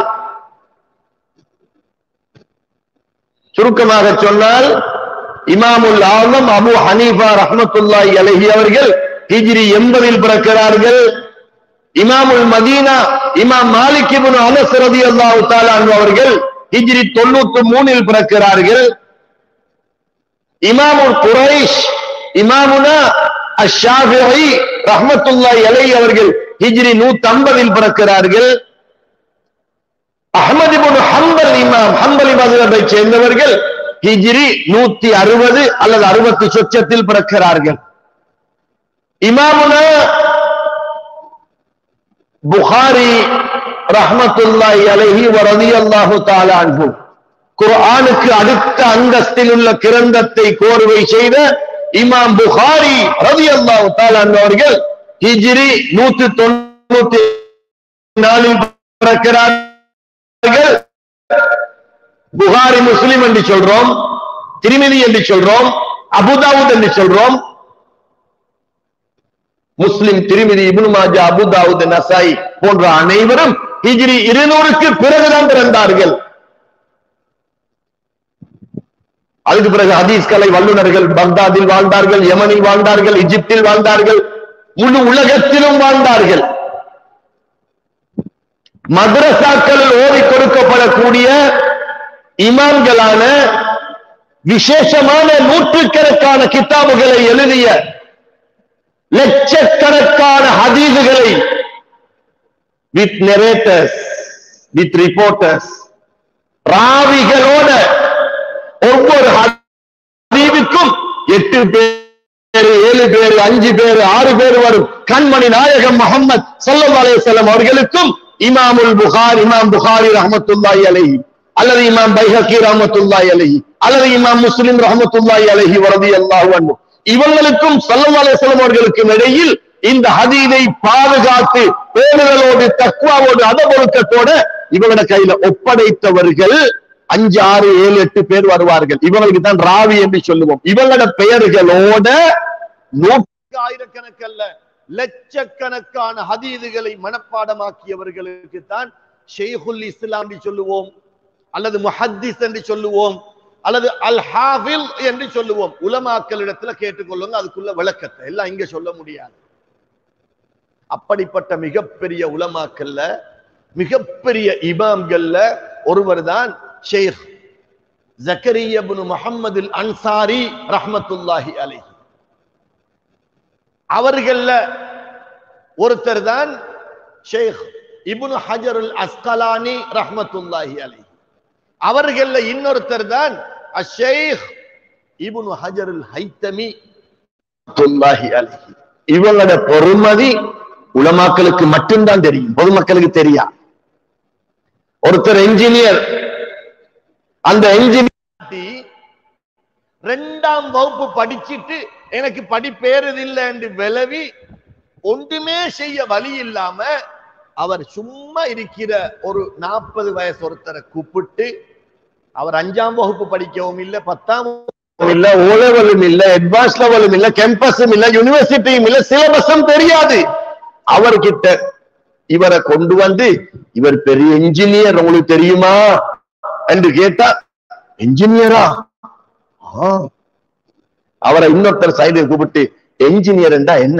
Speaker 8: சுருக்கமாக சொன்னால் இமாமுல் ஆலம் அபு ஹனீஃபா ரஹ்மத்துல்லாஹி அலைஹி அவர்கள் ஹிஜ்ரி எண்பதில் பிறக்கிறார்கள். இமாமுல் மதீனா இமாம் மாலிக் இப்னு அனஸ் ரலியல்லாஹு தஆலா அன்ஹு அவர்கள் ஹிஜ்ரி தொண்ணூற்று மூன்றில் பிறக்கிறார்கள். இமாமுல் குரைஷ் இமாமுனா அஷ்-ஷாஃபிஈ ரஹ்மத்துல்லாஹி அலைஹி அவர்கள் ஹிஜ்ரி நூற்று ஐம்பதில் பிறக்கிறார்கள். அஹ்மத் இப்னு ஹம்பல் இமாம் ஹம்பலி மذهபை சேர்ந்தவர்கள் ஹிஜ்ரி நூற்று அறுபது அல்லது அறுபது சொச்சத்தில் பிறக்கிறார்கள். இமாமுனா புகாரி ரஹ்மத்துல்லாஹி அலைஹி வ ரலியல்லாஹு தஆலா அன்ஹு குர்ஆனுக்கு அடுத்த அந்தஸ்தில் உள்ள கிரந்தத்தை கோர்வை செய்த இமாம் புகாரி ரலியல்லாஹு தஆலா அன்ஹு அவர்கள் ஹிஜ்ரி நூற்று தொண்ணூற்று நான்கில் பிறக்கிறார்கள். புகாரி முஸ்லிம் என்று சொல்றோம், திர்மிதி என்று சொல்றோம், அபுதாவுத் என்று சொல்றோம். முஸ்லிம், திர்மிதி, இப்னு மாஜா, அபுதாவுத், நசாயி போன்ற அனைவரும் ஹிஜ்ரி இருநூறுக்கு பிறகுதான் பிறந்தார்கள். அதுக்கு பிறகு ஹதீஸ் கலை வல்லுநர்கள் பக்தாதில் வாழ்ந்தார்கள், யமனில் வாழ்ந்தார்கள், எகிப்தில் வாழ்ந்தார்கள், முழு உலகத்திலும் வாழ்ந்தார்கள். மதரசாக்களில் ஓதி கொடுக்கப்படக்கூடிய இமாம்களான விசேஷமான நூற்றுக்கணக்கான கிதாபுகளை எழுதிய லட்சக்கணக்கான ஹதீஸுகளை வித் நரேட்டர்ஸ் வித் ரிப்போர்ட்டர்ஸ் ராவிகளோட ஒவ்வொரு ஹதீஸுக்கும் எட்டு பேர், ஏழு பேர், அஞ்சு பேர், ஆறு பேர் வரும் கண்மணி நாயகம் முஹம்மது ஸல்லல்லாஹு அலைஹி வஸல்லம் அவர்களுக்கும் இமாமுல் புகாரி இமாம் புகாரி ரஹ்மத்துல்லாஹி அலைஹி அல்லது இமாம் பைஹகி ரஹ்மத்துல்லாஹி அலைஹி அல்லது இமாம் முஸ்லிம் ரஹ்மத்துல்லாஹி அலைஹி வ ரலியல்லாஹு அன்ஹு இவங்களுக்கும் ஸல்லல்லாஹு அலைஹி வஸல்லம் அவர்களுக்கும் இடையில் இந்த ஹதீஸை பாதுகாத்து பேணுதலோடு தக்வாவோடு அதபொழுக்கத்தோட இவங்களோட கையில ஒப்படைத்தவர்கள் அஞ்சு ஆறு ஏழு எட்டு பேர் வருவார்கள். இவங்களுக்கு தான் ராவி என்று சொல்லுவோம். இவங்களோட பெயர்களோட நூற்று ஆயிரக்கணக்கல்ல லட்சக்கணக்கான ஹதீதுகளை மனப்பாடமாக்கியவர்களுக்கு தான் ஷேகுல் இஸ்லாம் என்று சொல்லுவோம், அல்லது முஹத்திஸ் என்று சொல்லுவோம், அல்லது அல் ஹாஃபில் என்று சொல்லுவோம். உலமாக்களிடத்துல கேட்டுக்கொள்ளுங்க, அதுக்குள்ள விளக்கத்தை எல்லாம் இங்க சொல்ல முடியாது. அப்படிப்பட்ட மிகப்பெரிய உலமாக்கல்ல மிகப்பெரிய இமாம்கள்ல ஒருவர் தான் ஷேக் ஜக்கரியா இப்னு முஹம்மது அல் அன்சாரி ரஹ்மத்துல்லாஹி அலைஹி. அவர்கள்ல ஒருத்தர் தான் ஷேக் இப்னு ஹஜர் அல் அஸ்கலானி ரஹ்மத்துல்லாஹி அலைஹி. அவர்கள்ல இன்னொருத்தர் தான் அஷேக் இப்னு ஹஜர் அல் ஹைத்தமி ரஹ்மத்துல்லாஹி அலைஹி. இவங்களோட பொறுமதி உலமாக்களுக்கு மட்டும்தான் தெரியும், பொதுமக்களுக்கு தெரியா. ஒருத்தர் என்ஜினியர், அந்த என்ஜினியர் ரெண்டாம் வகுப்பு படிச்சிட்டு எனக்கு படிப்பேறது இல்லை என்று விளவி ஒன்றுமே செய்ய வழி இல்லாம அவர் சும்மா இருக்கிற ஒரு நாற்பது வயசு ஒருத்தரை கூப்பிட்டு, அவர் அஞ்சாம் வகுப்பு படிக்கவும் இல்லை, பத்தாம் இல்ல, ஓ லெவலும் இல்ல, அட்வான்ஸ் லெவலும் இல்ல, கேம்பஸும் இல்ல, யூனிவர்சிட்டியும் இல்ல, சிலபஸும் தெரியாது. அவர்கிட்ட இவரை கொண்டு வந்து, இவர் பெரிய என்ஜினியர் உங்களுக்கு தெரியுமா என்று கேட்டா, என்ஜினியரா? அவரை இன்னொருத்தர் சைடு கூப்பிட்டு, என்ஜினியர் என்றா என்ன?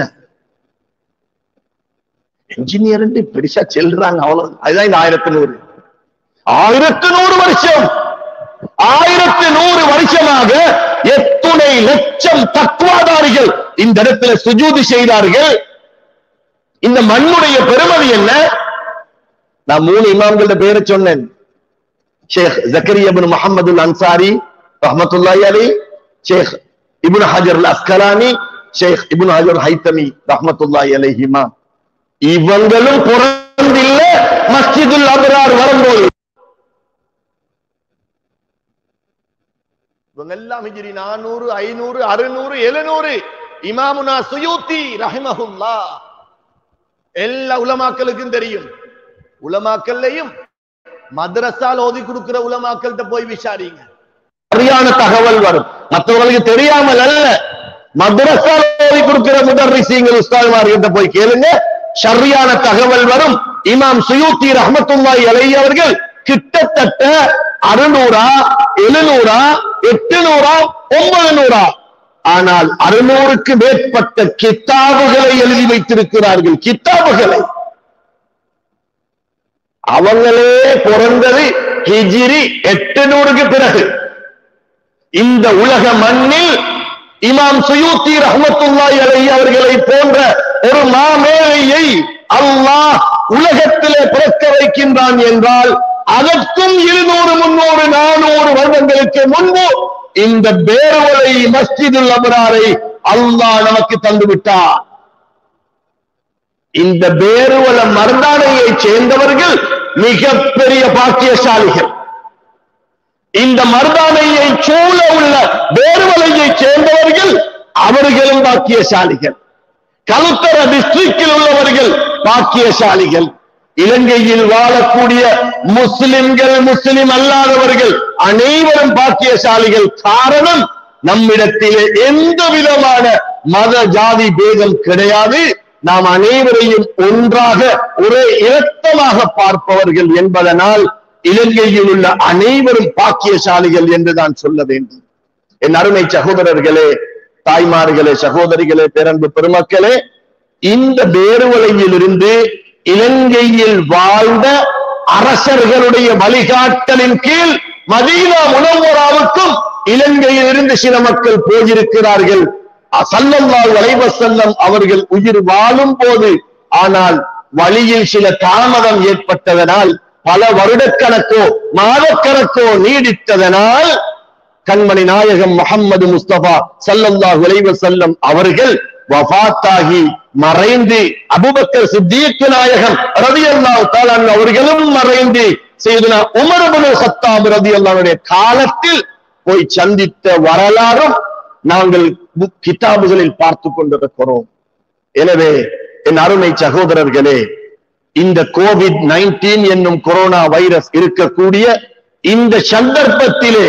Speaker 8: என்ஜினியர் பெருசா செல்றாங்க, அவ்வளவு. அதுதான் இந்த ஆயிரத்தி நூறு ஆயிரத்தி நூறு வருஷம் ஆயிரத்தி நூறு வருஷமாக எத்துணை லட்சம் தக்வாதாரிகள் இந்த இடத்துல சுஜூது செய்தார்கள். இந்த மண்ணுடைய பெருமதி என்ன? நான் மூணு இமாம்களோட பேரை சொன்னேன். ஷேக் ஜக்கரியா இப்னு முஹம்மது அல் அன்சாரி ரஹ்மத்துல்லாஹி அலைஹி, ஷேக் இப்னு ஹஜர் அல் அஸ்கலானி, ஷேக் இப்னு ஹஜர் ஹைத்தமி ரஹ்மத்துல்லாஹி அலைஹிமா. இவங்களும் பிறந்தில்ல மஸ்ஜிதுல் அப்ரார் வரும்போது. இவங்க எல்லாம் ஹிஜ்ரி நானூறு, ஐநூறு, அறுநூறு, எழுநூறு. இமாமுனா சுயூத்தி ரஹிமஹுல்லாஹ் எல்லா உலமாக்களுக்கும் தெரியும். உலமாக்கள்லையும் மதரசால் ஓதி கொடுக்கிற உலமாக்கள்கிட்ட போய் விசாரிங்க. சரியான தகவல் வரும். மற்றவர்களுக்கு தெரியாமல் அல்ல, மദ്രஸா ஓதி கொடுக்கிற முதர்ரிசீங்கள் உஸ்தாதுமார்கிட்ட போய் கேளுங்க, சரியான தகவல் வரும். இமாம் சுயூத்தி ரஹ்மத்துல்லாஹி அலைஹி அவர்கள் கிட்டத்தட்ட அறுநூறா எழுநூறா எட்டுநூறா ஒன்பது நூறா ஆனால் அறுநூறுக்கு மேற்பட்ட கித்தாபுகளை எழுதி வைத்திருக்கிறார்கள். கித்தாபுகளை அவங்களே பிறந்தது ஹிஜ்ரி எட்டுநூறுக்கு பிறகு. இந்த உலக மண்ணில் இமாம் சுயூத்தி ரஹ்மத்துல்லாஹி அலைஹி அவர்களை போன்ற ஒரு மாமேதையை அல்லாஹ் உலகத்திலே பிறக்க வைக்கின்றான் என்றால் அதற்கும் இருநூறு முன்னூறு நானூறு வருடங்களுக்கு முன்பு இந்த பேருவலை மஸ்ஜிதுல் அப்ராரை அல்லாஹ் நமக்கு தந்துவிட்டார். இந்த பேருவல மர்தானையை சேர்ந்தவர்கள் மிகப்பெரிய பாக்கியசாலிகள். இந்த மர்தானையை சூழ உள்ள பேருவலையை சேர்ந்தவர்கள் அவர்களும் பாக்கியசாலிகள். கலுத்தர டிஸ்ட்ரிக்டில் உள்ளவர்கள் பாக்கியசாலிகள். இலங்கையில் வாழக்கூடிய முஸ்லிம்கள் முஸ்லிம் அல்லாதவர்கள் அனைவரும் பாக்கியசாலிகள். காரணம், நம்மிடத்திலே எந்த விதமான மத ஜாதி பேதம் கிடையாது. நாம் அனைவரையும் ஒன்றாக ஒரே இரத்தமாக பார்ப்பவர்கள் என்பதனால் இலங்கையில் உள்ள அனைவரும் பாக்கியசாலிகள் என்று நான் சொல்ல வேண்டும். என் அருமை சகோதரர்களே, தாய்மார்களே, சகோதரிகளே, பேரன்பு பெருமக்களே, இந்த பேருவலையில் இருந்து இலங்கையில் வாழ்ந்த அரசர்களுடைய வழிகாட்டலின் கீழ் மதீனா முனவ்வராவுக்கும் இலங்கையில் இருந்து சில மக்கள் போயிருக்கிறார்கள். ஸல்லல்லாஹு அலைஹி வஸல்லம் அவர்கள் உயிர் வாழும் போது, ஆனால் வழியில் சில தாமதம் ஏற்பட்டதனால், பல வருடக்கணக்கோ மாதக்கணக்கோ நீடித்ததனால் கண்மணி நாயகம் முஹம்மது முஸ்தபா ஸல்லல்லாஹு அலைஹி வஸல்லம் அவர்கள் வஃபாத்தாகி மறைந்து, அபூபக்கர் சித்தீக் நாயகம் ரலியல்லாஹு தஆலா அவர்களும் மறைந்து, சையதுனா உமர் இப்னு கத்தாப் ரலியல்லாஹு அன்ஹுடைய காலத்தில் போய் சந்தித்த வரலாறும் நாங்கள் கிதாபுகளில் பார்த்து கொண்டிருக்கிறோம். எனவே என் அருமை சகோதரர்களே, இந்த கோவிட் நைன்டீன் என்னும் கொரோனா வைரஸ் இருக்கக்கூடிய இந்த சந்தர்ப்பத்திலே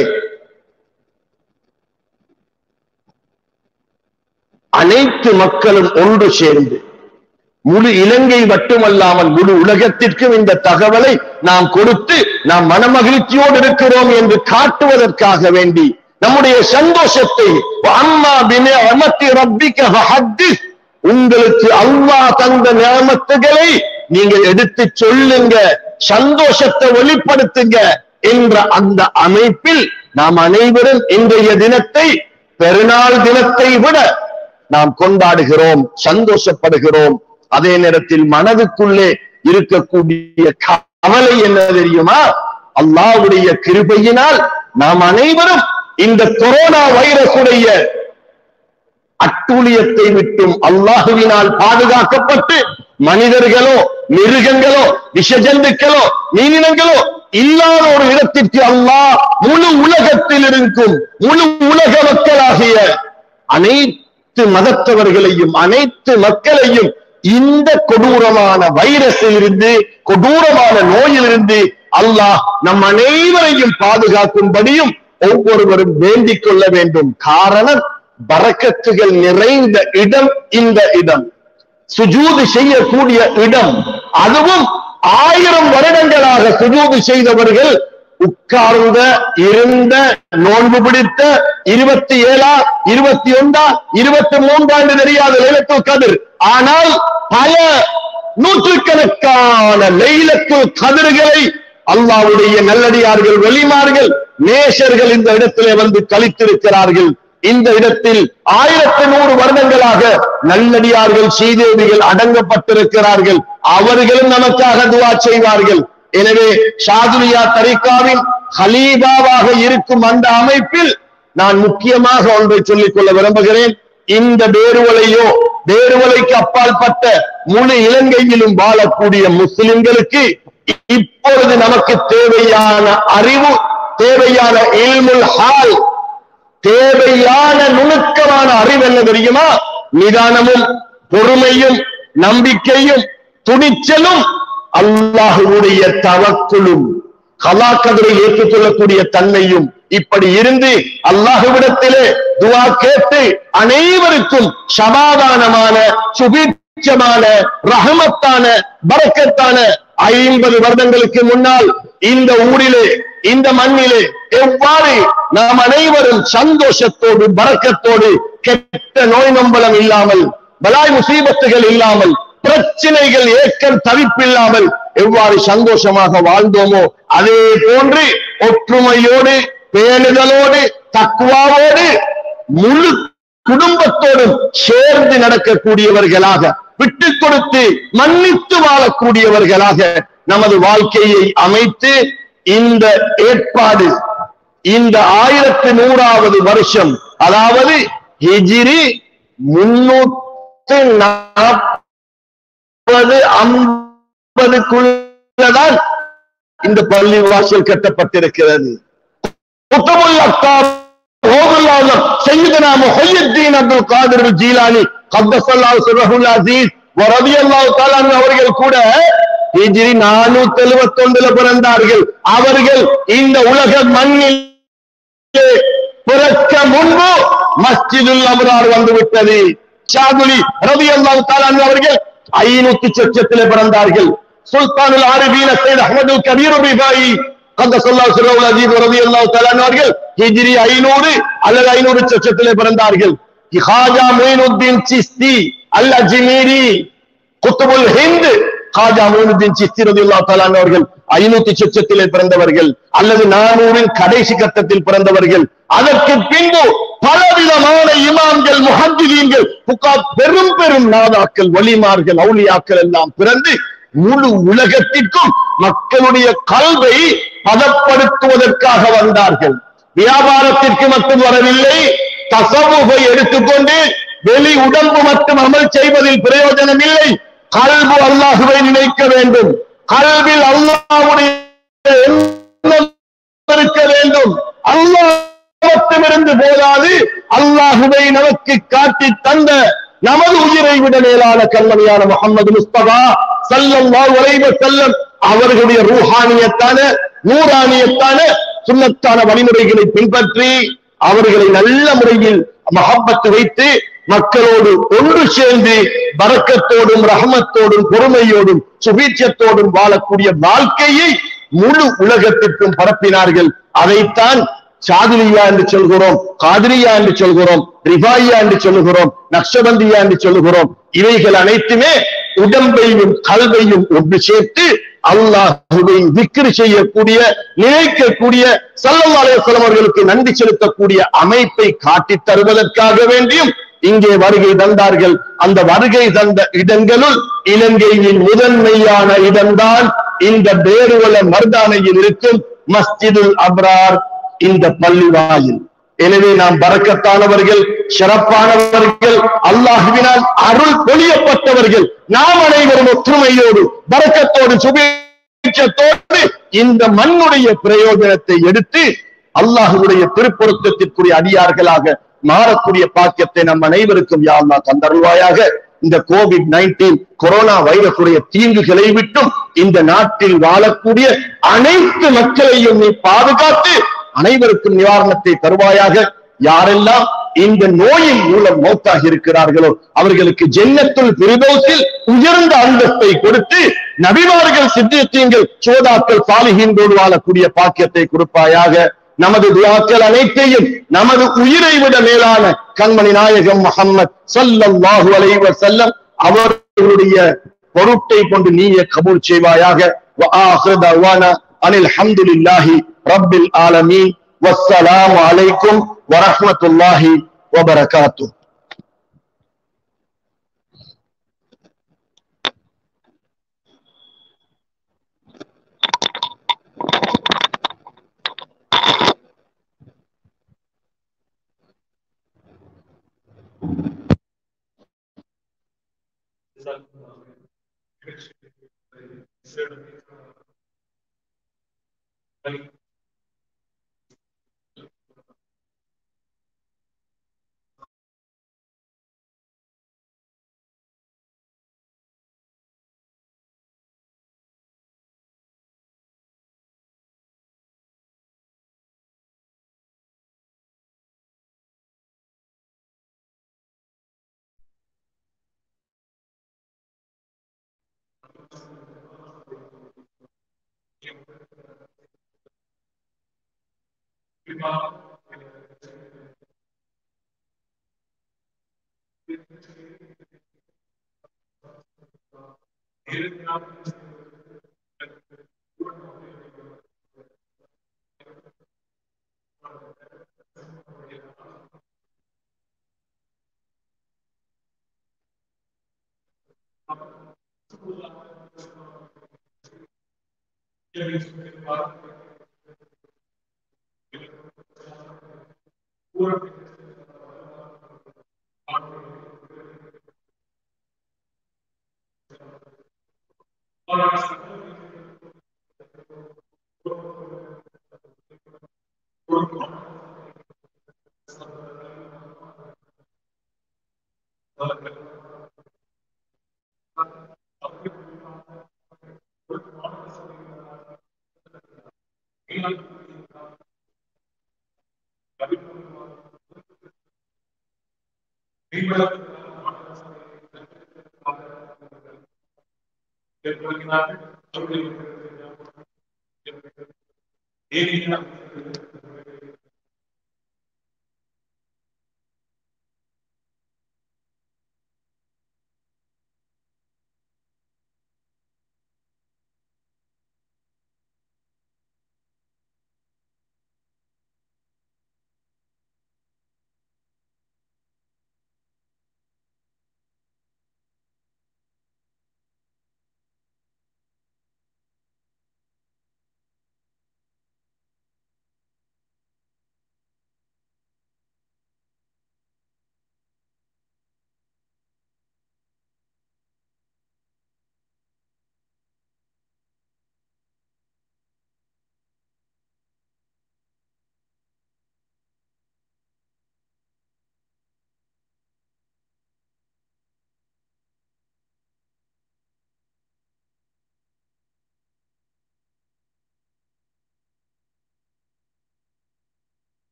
Speaker 8: அனைத்து மக்களும் ஒன்று சேர்ந்து முழு இலங்கை மட்டுமல்லாமல் முழு உலகத்திற்கும் இந்த தகவலை நாம் கொடுத்து நாம் மனமகிழ்ச்சியோடு இருக்கிறோம் என்று காட்டுவதற்காக வேண்டி நம்முடைய சந்தோஷத்தை, அம்மா பினிஅமத்தி ரப்பிக ஃபஹத்திஸ், உங்களுக்கு அல்லாஹ் தந்த நியமத்துகளை நீங்கள் எடுத்து சொல்லுங்க, சந்தோஷத்தை வெளிப்படுத்துங்க என்ற அந்த அமைப்பில் நாம் அனைவரும் இன்றைய தினத்தை பெருநாள் தினத்தை விட நாம் கொண்டாடுகிறோம், சந்தோஷப்படுகிறோம். அதே நேரத்தில் மனதுக்குள்ளே இருக்கக்கூடிய கவலை என்ன தெரியுமா? அல்லாஹ்வுடைய கிருபையினால் நாம் அனைவரும் இந்த கொரோனா வைரஸுடைய அட்டூழியத்தை விட்டும் அல்லாஹுவினால் பாதுகாக்கப்பட்டு மனிதர்களோ மிருகங்களோ விஷஜந்துக்களோ மீனினங்களோ இல்லாத ஒரு இடத்திற்கு அல்லாஹ் முழு உலகத்தில் இருக்கும் முழு உலக மக்களாகிய அனைத்து மதத்தவர்களையும் அனைத்து மக்களையும் இந்த கொடூரமான வைரஸில் இருந்து கொடூரமான நோயிலிருந்து அல்லாஹ் நம் அனைவரையும் பாதுகாக்கும்படியும் ஒவ்வொருவரும் வேண்டிக் கொள்ள வேண்டும். காரணம், பரக்கத்துகள் நிறைந்த இடம் இந்த இடம், சுஜூது செய்யக்கூடிய இடம். அதுவும் ஆயிரம் வருடங்களாக சுஜூது செய்தவர்கள் உட்கார்ந்த இருந்த நோன்பு பிடித்த இருபத்தி ஏழா இருபத்தி ஒன்றா இருபத்தி மூன்றாண்டு தெரியாத லைலத்துல் கத்ர், ஆனால் பல நூற்றுக்கணக்கான லைலத்துல் கத்ர்களை அல்லாஹ்வுடைய நல்லடியார்கள் வெளிமார்கள் நேசர்கள் இந்த இடத்திலே வந்து கழித்திருக்கிறார்கள். இந்த இடத்தில் ஆயிரத்தி நூறு வருடங்களாக நல்லடியார்கள் சீதேவிகள் அடங்கப்பட்டிருக்கிறார்கள். அவர்களும் நமக்காக துஆ செய்வார்கள். எனவே ஷாதுலியா தரிகாவின் ஹலீபாவாக இருக்கும் அந்த அமைப்பில் நான் முக்கியமாக ஒன்றை சொல்லிக் கொள்ள விரும்புகிறேன். இந்த பேருவலையோ பேருவலைக்கு அப்பால் பட்ட முழு இலங்கையிலும் வாழக்கூடிய முஸ்லிம்களுக்கு இப்பொழுது நமக்கு தேவையான அறிவு, தேவையான இல்முல் ஹால், தேவையான நுணுக்கமான அறிவு என்ன தெரியுமா? நிதானமும் பொறுமையும் நம்பிக்கையும் துணிச்சலும் அல்லாஹ்வுடைய தவக்குலும் கலா கதிரை ஏற்றுக்கொள்ளக்கூடிய தன்மையும் இப்படி இருந்து அல்லாஹ்விடத்திலே துஆ கேட்டு அனைவருக்கும் சமாதானமான சுபீட்சமான ரஹமத்தான பரக்கத்தான ஐம்பது வருடங்களுக்கு முன்னால் இந்த ஊரிலே இந்த மண்ணிலே எவ்வாறு நாம் அனைவரும் சந்தோஷத்தோடு பரக்கத்தோடு கெட்ட நோய் நம்பலம் இல்லாமல் பலாய் முசீபத்துகள் இல்லாமல் பிரச்சனைகள் ஏக்கம் தவிப்பில்லாமல் எவ்வாறு சந்தோஷமாக வாழ்ந்தோமோ அதே போன்று ஒற்றுமையோடு பேணுதலோடு தக்குவாவோடு முழு குடும்பத்தோடும் சேர்ந்து நடக்கக்கூடியவர்களாக விட்டு கொடுத்து மன்னித்து வாழக்கூடியவர்களாக நமது வாழ்க்கையை அமைத்து இந்த ஏற்பாடு இந்த ஆயிரத்தி நூறாவது வருஷம் அதாவது ஹிஜ்ரி முன்னூற்று நாற்பது ஐம்பதுக்குள்ளதான் இந்த பள்ளி வாசல் கட்டப்பட்டிருக்கிறது. அவர்கள் கூட ஹிஜ்ரி நானூத்தி எழுபத்தி ஒன்றுல பிறந்தார்கள். அவர்கள் இந்த உலக மண்ணில் பிறக்க முன்பு மஸ்ஜிதுல் அப்ரார் வந்துவிட்டது. ஷாதுலி ரலியல்லாஹு தஆலா அவர்கள் ஐநூத்தி சொச்சத்திலே பிறந்தார்கள். சுல்தானுல் ஆரிபீன் சையத் அஹ்மதுல் கபீர் பிபாயி கத்தஸல்லாஹு சிர்ரஹுல் அஸீஸ் ரலியல்லாஹு தஆலா அவர்கள் ஹிஜ்ரி ஐநூறு அல்லது ஐநூறு சொச்சத்திலே பிறந்தார்கள். ஹாஜா மொயினுத்தீன் சிஸ்தி அல் அஜ்மீரி குத்புல் ஹிந்த் ஹாஜா மொயினுத்தீன் சிஸ்தி ரலியல்லாஹு தஆலா அவர்கள் ஐநூத்தி சொச்சத்திலே பிறந்தவர்கள் அல்லது நானூறின் கடைசி கட்டத்தில் பிறந்தவர்கள். அதற்கு பின்பு பலவிதமான இமாம்கள் முஹத்திதீன்கள் பெரும் பெரும் நாதாக்கள் வலிமார்கள் அவுலியாக்கள் எல்லாம் பிறந்து முழு உலகத்திற்கும் மக்களுடைய கல்வை பதப்படுத்துவதற்காக வந்தார்கள். வியாபாரத்திற்கு மட்டும் வரவில்லை. தசவுகை எடுத்துக்கொண்டு வெளி உடம்பு மட்டும் அமல் செய்வதில் பிரயோஜனம் இல்லை. கல்பு அல்லாஹுவை நினைக்க வேண்டும். கல்வில் அல்லாஹ்வுடைய எண்ணம் இருக்க வேண்டும். அல்லாஹ் மட்டுமிருந்து போதாது, அல்லாஹுவை நமக்கு காட்டி தந்த நமது உயிரை விட மேலான கண்மணியான முஹம்மது முஸ்தபா ஸல்லல்லாஹு அலைஹி வஸல்லம் அவர்களுடைய ரூஹானியத்தான நூறானியத்தான சுன்னத்தான வழிமுறைகளை பின்பற்றி அவர்களை நல்ல முறையில் மஹப்பத் வைத்து மக்களோடு ஒன்று சேர்ந்து பரக்கத்தோடும் ரஹமத்தோடும் பொறுமையோடும் சுபீட்சத்தோடும் வாழக்கூடிய வாழ்க்கையை முழு உலகத்திற்கும் பரப்பினார்கள். அதைத்தான் சாதுலியா என்று சொல்கிறோம், காதிரியா என்று சொல்கிறோம், ரிஃபாயியா என்று சொல்லுகிறோம், நக்ஷபந்தியா என்று சொல்லுகிறோம். இவைகள் அனைத்துமே உடம்பையும் கல்வையும் ஒன்று சேர்த்து அல்லாஹ்வை திக்ர் செய்யக்கூடிய நினைக்கக்கூடிய ஸல்லல்லாஹு அலைஹி வஸல்லம் அவர்களுக்கு நன்றி செலுத்தக்கூடிய அமைப்பை காட்டித் தருவதற்காக வேண்டியும் இங்கே வருகை தந்தார்கள். அந்த வருகை தந்த இடங்களுள் இலங்கையின் முதன்மையான இடம்தான் இந்த பேருவல மர்தானையில் இருக்கும் மஸ்ஜிதுல் அப்ரார், இந்த பள்ளி வாயில். எனவே நாம் பரக்கத்தானவர்கள், சிறப்பானவர்கள், அல்லாஹ்வினால் அருள் பொழியப்பட்டவர்கள். நாம் அனைவரும் ஒற்றுமையோடு பரக்கத்தோடு சுபீட்சத்தோடு இந்த மண்ணுடைய பிரயோஜனத்தை எடுத்து அல்லாஹ்வுடைய திருப்பொருத்தத்திற்குரிய அடியார்களாக மாறக்கூடிய பாக்கியத்தை நம் அனைவருக்கும் யா அல்லாஹ் தந்தருள்வாயாக. இந்த கோவிட் நைன்டீன் கொரோனா வைரஸுடைய தீங்குகளை விட்டும் இந்த நாட்டில் வாழக்கூடிய அனைத்து மக்களையும் நீ பாதுகாத்து அனைவருக்கும் நிவாரணத்தை தருவாயாக. யாரெல்லாம் இந்த நோயின் மூலம் மௌத்தாகி இருக்கிறார்களோ அவர்களுக்கு ஜன்னத்துல் ஃபிர்தௌஸில் உயர்ந்த அந்தஸ்தை கொடுத்து நபிமார்கள், சித்திகீன்கள், சோதாக்கள், சாலிஹீன்களோடு வாழக்கூடிய பாக்கியத்தை கொடுப்பாயாக. நமது துஆக்கள் அனைத்தையும் நமது உயிரை விட மேலான கண்மணி நாயகம் முஹம்மது ஸல்லல்லாஹு அலைஹி வஸல்லம் அவர்களுடைய பொருட்டை கொண்டு நீயே கபூல் செய்வாயாக. வ ஆகிரு தஅவானா அனில் ஹம்துலில்லாஹி ரப்பில் ஆலமீன். வஸ்ஸலாமு அலைக்கும் வரஹ்மத்துல்லாஹி வபரகாத்துஹு.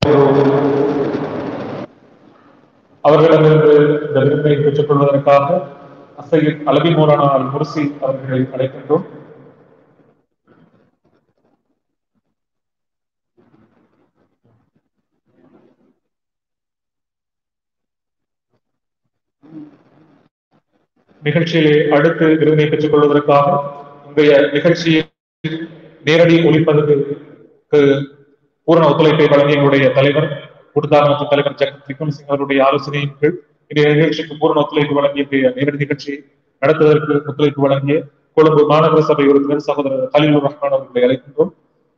Speaker 7: அவர்களிடமிருந்து இந்த விருதை பெற்றுக் கொள்வதற்காக அசையத் அலவி மௌலானா அல் முர்சி அவர்களை அழைக்கின்றோம். நிகழ்ச்சியிலே அடுத்து விருதினை பெற்றுக் கொள்வதற்காக இன்றைய நிகழ்ச்சியில் நேரடி ஒளிப்பதிவுக்கு பூரண ஒத்துழைப்பை வழங்கிய எங்களுடைய தலைவர் கூட்டுத்தாபனத்து தலைவர் ஜெகத் விக்ரம் சிங் அவருடைய ஆலோசனையின் கீழ் இன்றைய நிகழ்ச்சிக்கு பூரண ஒத்துழைப்பு வழங்கிய நேரடி நிகழ்ச்சியை நடத்துவதற்கு ஒத்துழைப்பு வழங்கிய கொழும்பு மாநகர சபை உறுப்பினர் சகோதரர் கலீலுர் ரஹ்மான் அவர்களை அழைக்கின்றோம்.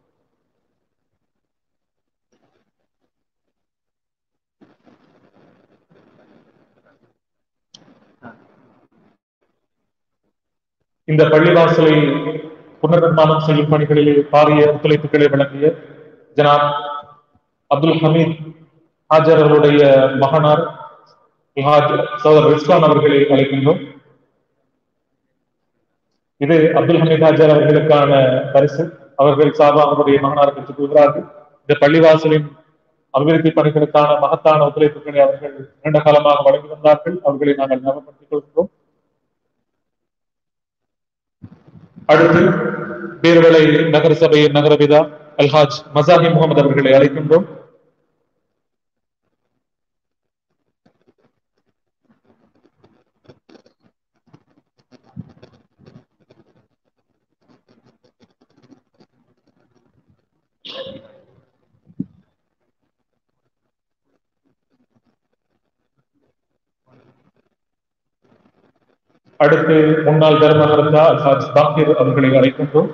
Speaker 7: இந்த பள்ளிவாசலை புனர்நிர்மாணம் செய்யும் பணிகளிலே பாரிய ஒத்துழைப்புகளை வழங்கிய ஜனாப் அப்துல் ஹமீத் ஹாஜர் அவர்களுடைய மகனார் சகோதரர் ரிஸ்வான் அவர்களை அழைக்கின்றோம். இது அப்துல் ஹமீத் ஹாஜர் அவர்களுக்கான பரிசு. அவர்கள் சார்பாக அவருடைய மகனார் பெற்றுக் கொள்கிறார்கள். இந்த பள்ளிவாசலின் அபிவிருத்தி பணிகளுக்கான மகத்தான ஒத்துழைப்புகளை அவர்கள் நீண்ட காலமாக வழங்கி வந்தார்கள். அவர்களை நாங்கள் ஞாபகப்படுத்திக் கொள்கிறோம். அடுத்து பேர்வளை நகர சபையின் நகரபிதா அல்ஹாஜ் மசாஹி முகமது அவர்களை அழைக்கின்றோம். அடுத்து முன்னாள் தர்மகர்த்தா அல்ஹாஜ் பாக்கிர் அவர்களை அழைக்கின்றோம்.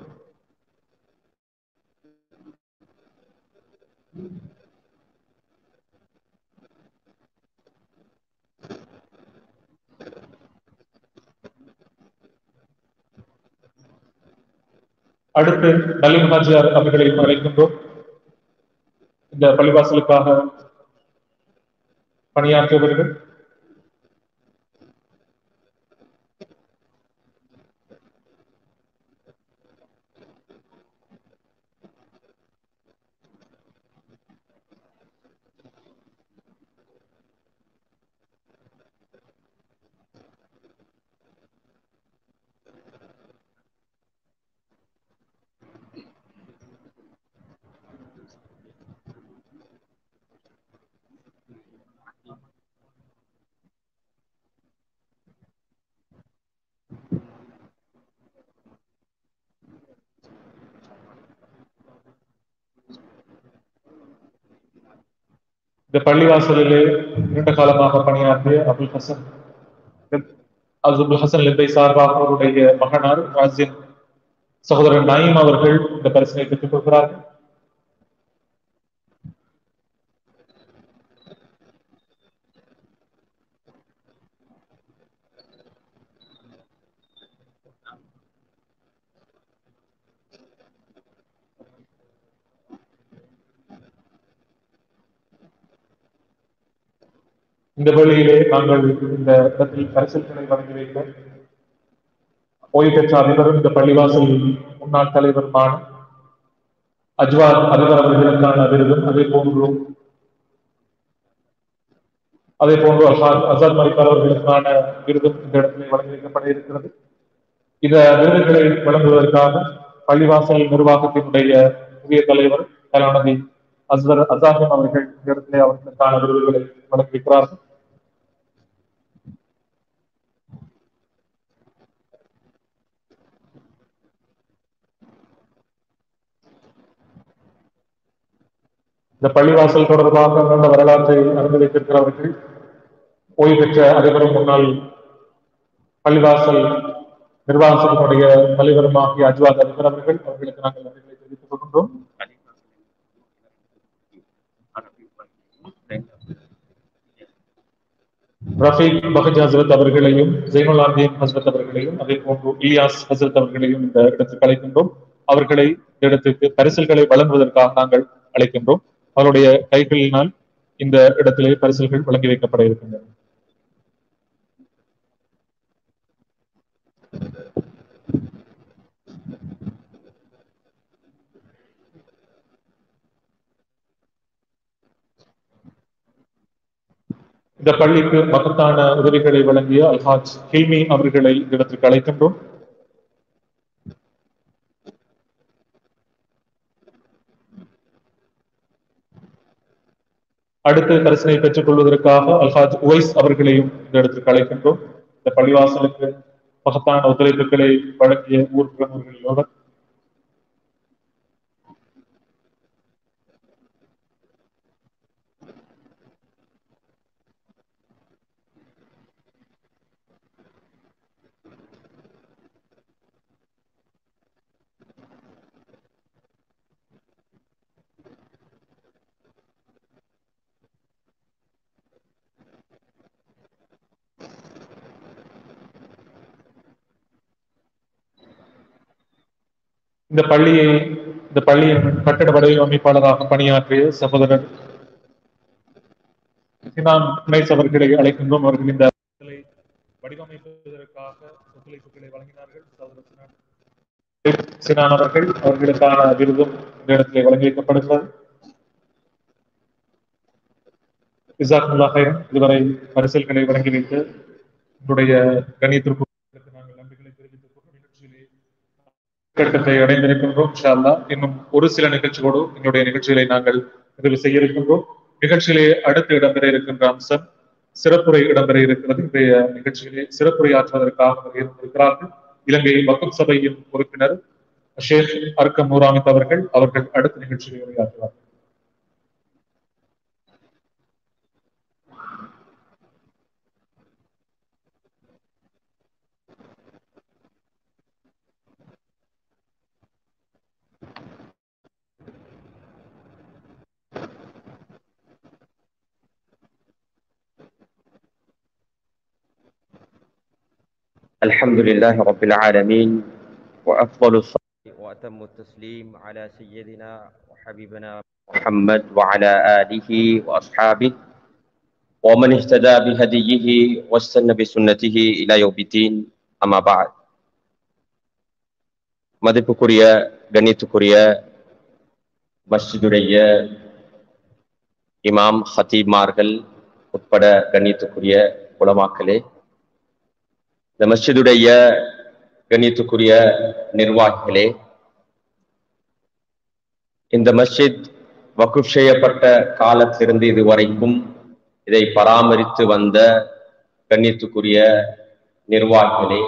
Speaker 7: அடுத்து நலீம் ஹாஜியார் அவர்களை அழைக்கின்றோம். இந்த பள்ளிவாசலுக்காக பணியாற்றியவர்கள். இந்த பள்ளிவாசலிலே நீண்ட காலமாக பணியாற்றிய அபுல் ஹசன் அப்துல் ஹசன் லிப்பை சார்பாக அவருடைய மகனார் ராஜின் சகோதரர் நயீம் அவர்கள் இந்த பரிசினை பெற்றுக் கொள்கிறார்கள். இந்த வழியிலே நாங்கள் இந்த இடத்தில் பரிசல்களை வழங்கி வைக்க ஓய்வு பெற்ற அதிபரும் இந்த பள்ளிவாசல் முன்னாள் தலைவருமான அஜ்வாத் அதிபர் அவர்களுக்கான விருதும் அதே போன்று அதே போன்று அசாத் மரிக்கார் அவர்களுக்கான விருதும் இந்த இடத்திலே வழங்கி வைக்கப்பட இருக்கிறது. இந்த விருதுகளை வழங்குவதற்காக பள்ளிவாசல் நிர்வாகத்தினுடைய புதிய தலைவர் கலாநிதி அஸ்வர் அசாஹிம் அவர்கள் இந்த இடத்திலே அவர்களுக்கான விருதுகளை வழங்கி வைக்கிறார்கள். இந்த பள்ளிவாசல் தொடர்பாக நல்ல வரலாற்றை அறிந்து வைத்திருக்கிறவர்கள் ஓய்வு பெற்ற அதிபரும் முன்னாள் பள்ளிவாசல் நிர்வாகத்தினுடைய தலைவருமாகிய அஜ்வாத் அதிபர் அவர்கள். அவர்களுக்கு நாங்கள் நன்றிகளை தெரிவித்துக் கொள்கின்றோம். ரஃபீக் பஹஜ் ஹசரத் அவர்களையும் ஜெய்னுல் ஆபிதீன் ஹசரத் அவர்களையும் அதே போன்று இலியாஸ் ஹசரத் அவர்களையும் இந்த இடத்துக்கு அழைக்கின்றோம். அவர்களை இந்த இடத்துக்கு பரிசல்களை வழங்குவதற்காக நாங்கள் அழைக்கின்றோம். அவருடைய கைகளினால் இந்த இடத்திலே பரிசல்கள் வழங்கி வைக்கப்பட இருக்கின்றன. இந்த பள்ளிக்கு மகத்தான உதவிகளை வழங்கிய அல்ஹாஜ் ஹில்மி அவர்களை இடத்திற்கு அழைக்கின்றோம். அடுத்து பரிசினை பெற்றுக் கொள்வதற்காக அல்ஹாஜ் உவைஸ் அவர்களையும் இந்த இடத்திற்கு அழைக்கின்றோம். இந்த பள்ளிவாசலுக்கு மகத்தான ஒத்துழைப்புகளை வழங்கிய ஊர் பிரமுகர்களில் ஒருவர். இந்த பள்ளியை இந்த பள்ளியின் கட்டட வடிவமைப்பாளராக பணியாற்றிய சகோதரர் சினான் பிணைஸ் அவர்களை அழைக்கின்றோம். அவர்கள் இந்த வடிவமைப்பதற்காக ஒத்துழைப்புகளை வழங்கினார்கள். சகோதரர் சினான் அவர்கள் அவர்களுக்கான விருதும் இந்த இடத்திலே வழங்கி வைக்கப்படுகிறது. இதுவரை பரிசல்களை வழங்கி வைத்து உங்களுடைய கணியத்திற்கு நாங்கள் நன்றிகளை தெரிவித்துக் கொண்டு நிகழ்ச்சியிலே கட்டத்தை அடைந்திருக்கின்றோம். இன்ஷா அல்லாஹ் இன்னும் ஒரு சில நிகழ்ச்சியோடு எங்களுடைய நிகழ்ச்சிகளை நாங்கள் நிறைவு செய்ய இருக்கின்றோம். நிகழ்ச்சியிலே அடுத்து இடம்பெற இருக்கின்ற அம்சம் சிறப்புரை இடம்பெற இருக்கிறது. இன்றைய நிகழ்ச்சியிலே சிறப்புரை ஆற்றுவதற்காக இருக்கிறார்கள் இலங்கை வக்ஃப் சபையின் உறுப்பினர் ஷேக் அர்க்கம் நூராமித் அவர்கள். அவர்கள் அடுத்த நிகழ்ச்சியை உரையாற்றுவார்கள்.
Speaker 9: الحمد لله رب العالمين وأفضل الصلاة وأتم التسليم على سيدنا وحبيبنا محمد وعلى آله وأصحابه ومن اهتدى بهديه واستنى بسنته إلى يوم الدين أما بعد. மதிப்புக்குரிய கண்ணியத்துக்குரிய மஸ்ஜிதுடைய இமாம் ஹத்தீப்மார்கள் உட்பட கண்ணியத்துக்குரிய உலமாக்களே, இந்த மஸ்ஜிதுடைய கண்ணியத்துக்குரிய நிர்வாகிகளே, இந்த மஸ்ஜித் வக்ஃப் செய்யப்பட்ட காலத்திலிருந்து இதுவரைக்கும் இதை பராமரித்து வந்த கண்ணியத்துக்குரிய நிர்வாகிகளே,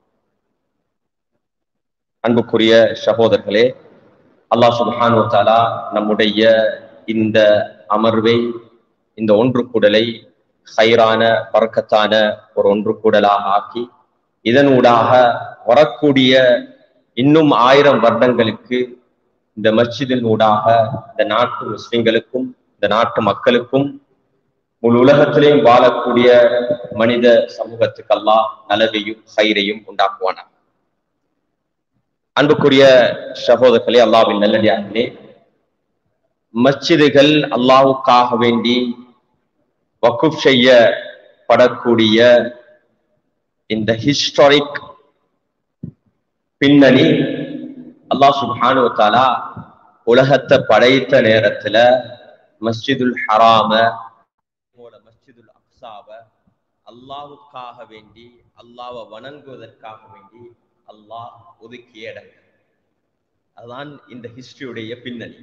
Speaker 9: அன்புக்குரிய சகோதரர்களே, அல்லாஹ் சுப்ஹானஹு வ தஆலா நம்முடைய இந்த அமர்வை, இந்த ஒன்று கூடலை ஹைரான பரக்கத்தான ஒரு ஒன்று கூடலாக ஆக்கி இதனூடாக வரக்கூடிய இன்னும் ஆயிரம் வருடங்களுக்கு இந்த மஸ்ஜிதின் ஊடாக இந்த நாட்டு முஸ்லிம்களுக்கும் இந்த நாட்டு மக்களுக்கும் முழு உலகத்திலேயும் வாழக்கூடிய மனித சமூகத்துக்கு அல்லாஹ் நலவையும் ஹைரையும் உண்டாக்குவானார். அன்புக்குரிய சகோதரர்களே, அல்லாஹ்வின் நல்லடியார்களே, மஸ்ஜிதுகள் அல்லாஹ்வுக்காக வேண்டி வக்ஃப் செய்யப்படக்கூடிய இந்த ஹிஸ்டாரிக் பின்னணி அல்லாஹ் சுப்ஹானஹு வ தஆலா உலகத்தை படைத்த நேரத்துல மஸ்ஜிதுல் ஹராம மஸ்ஜிதுல் அக்ஸாவ அல்லாஹ்வுக்காக வேண்டி அல்லாஹ்வை வணங்குவதற்காக வேண்டி அல்லாஹ் ஒதுக்கிய இடம். அதுதான் இந்த ஹிஸ்டரியுடைய பின்னணி.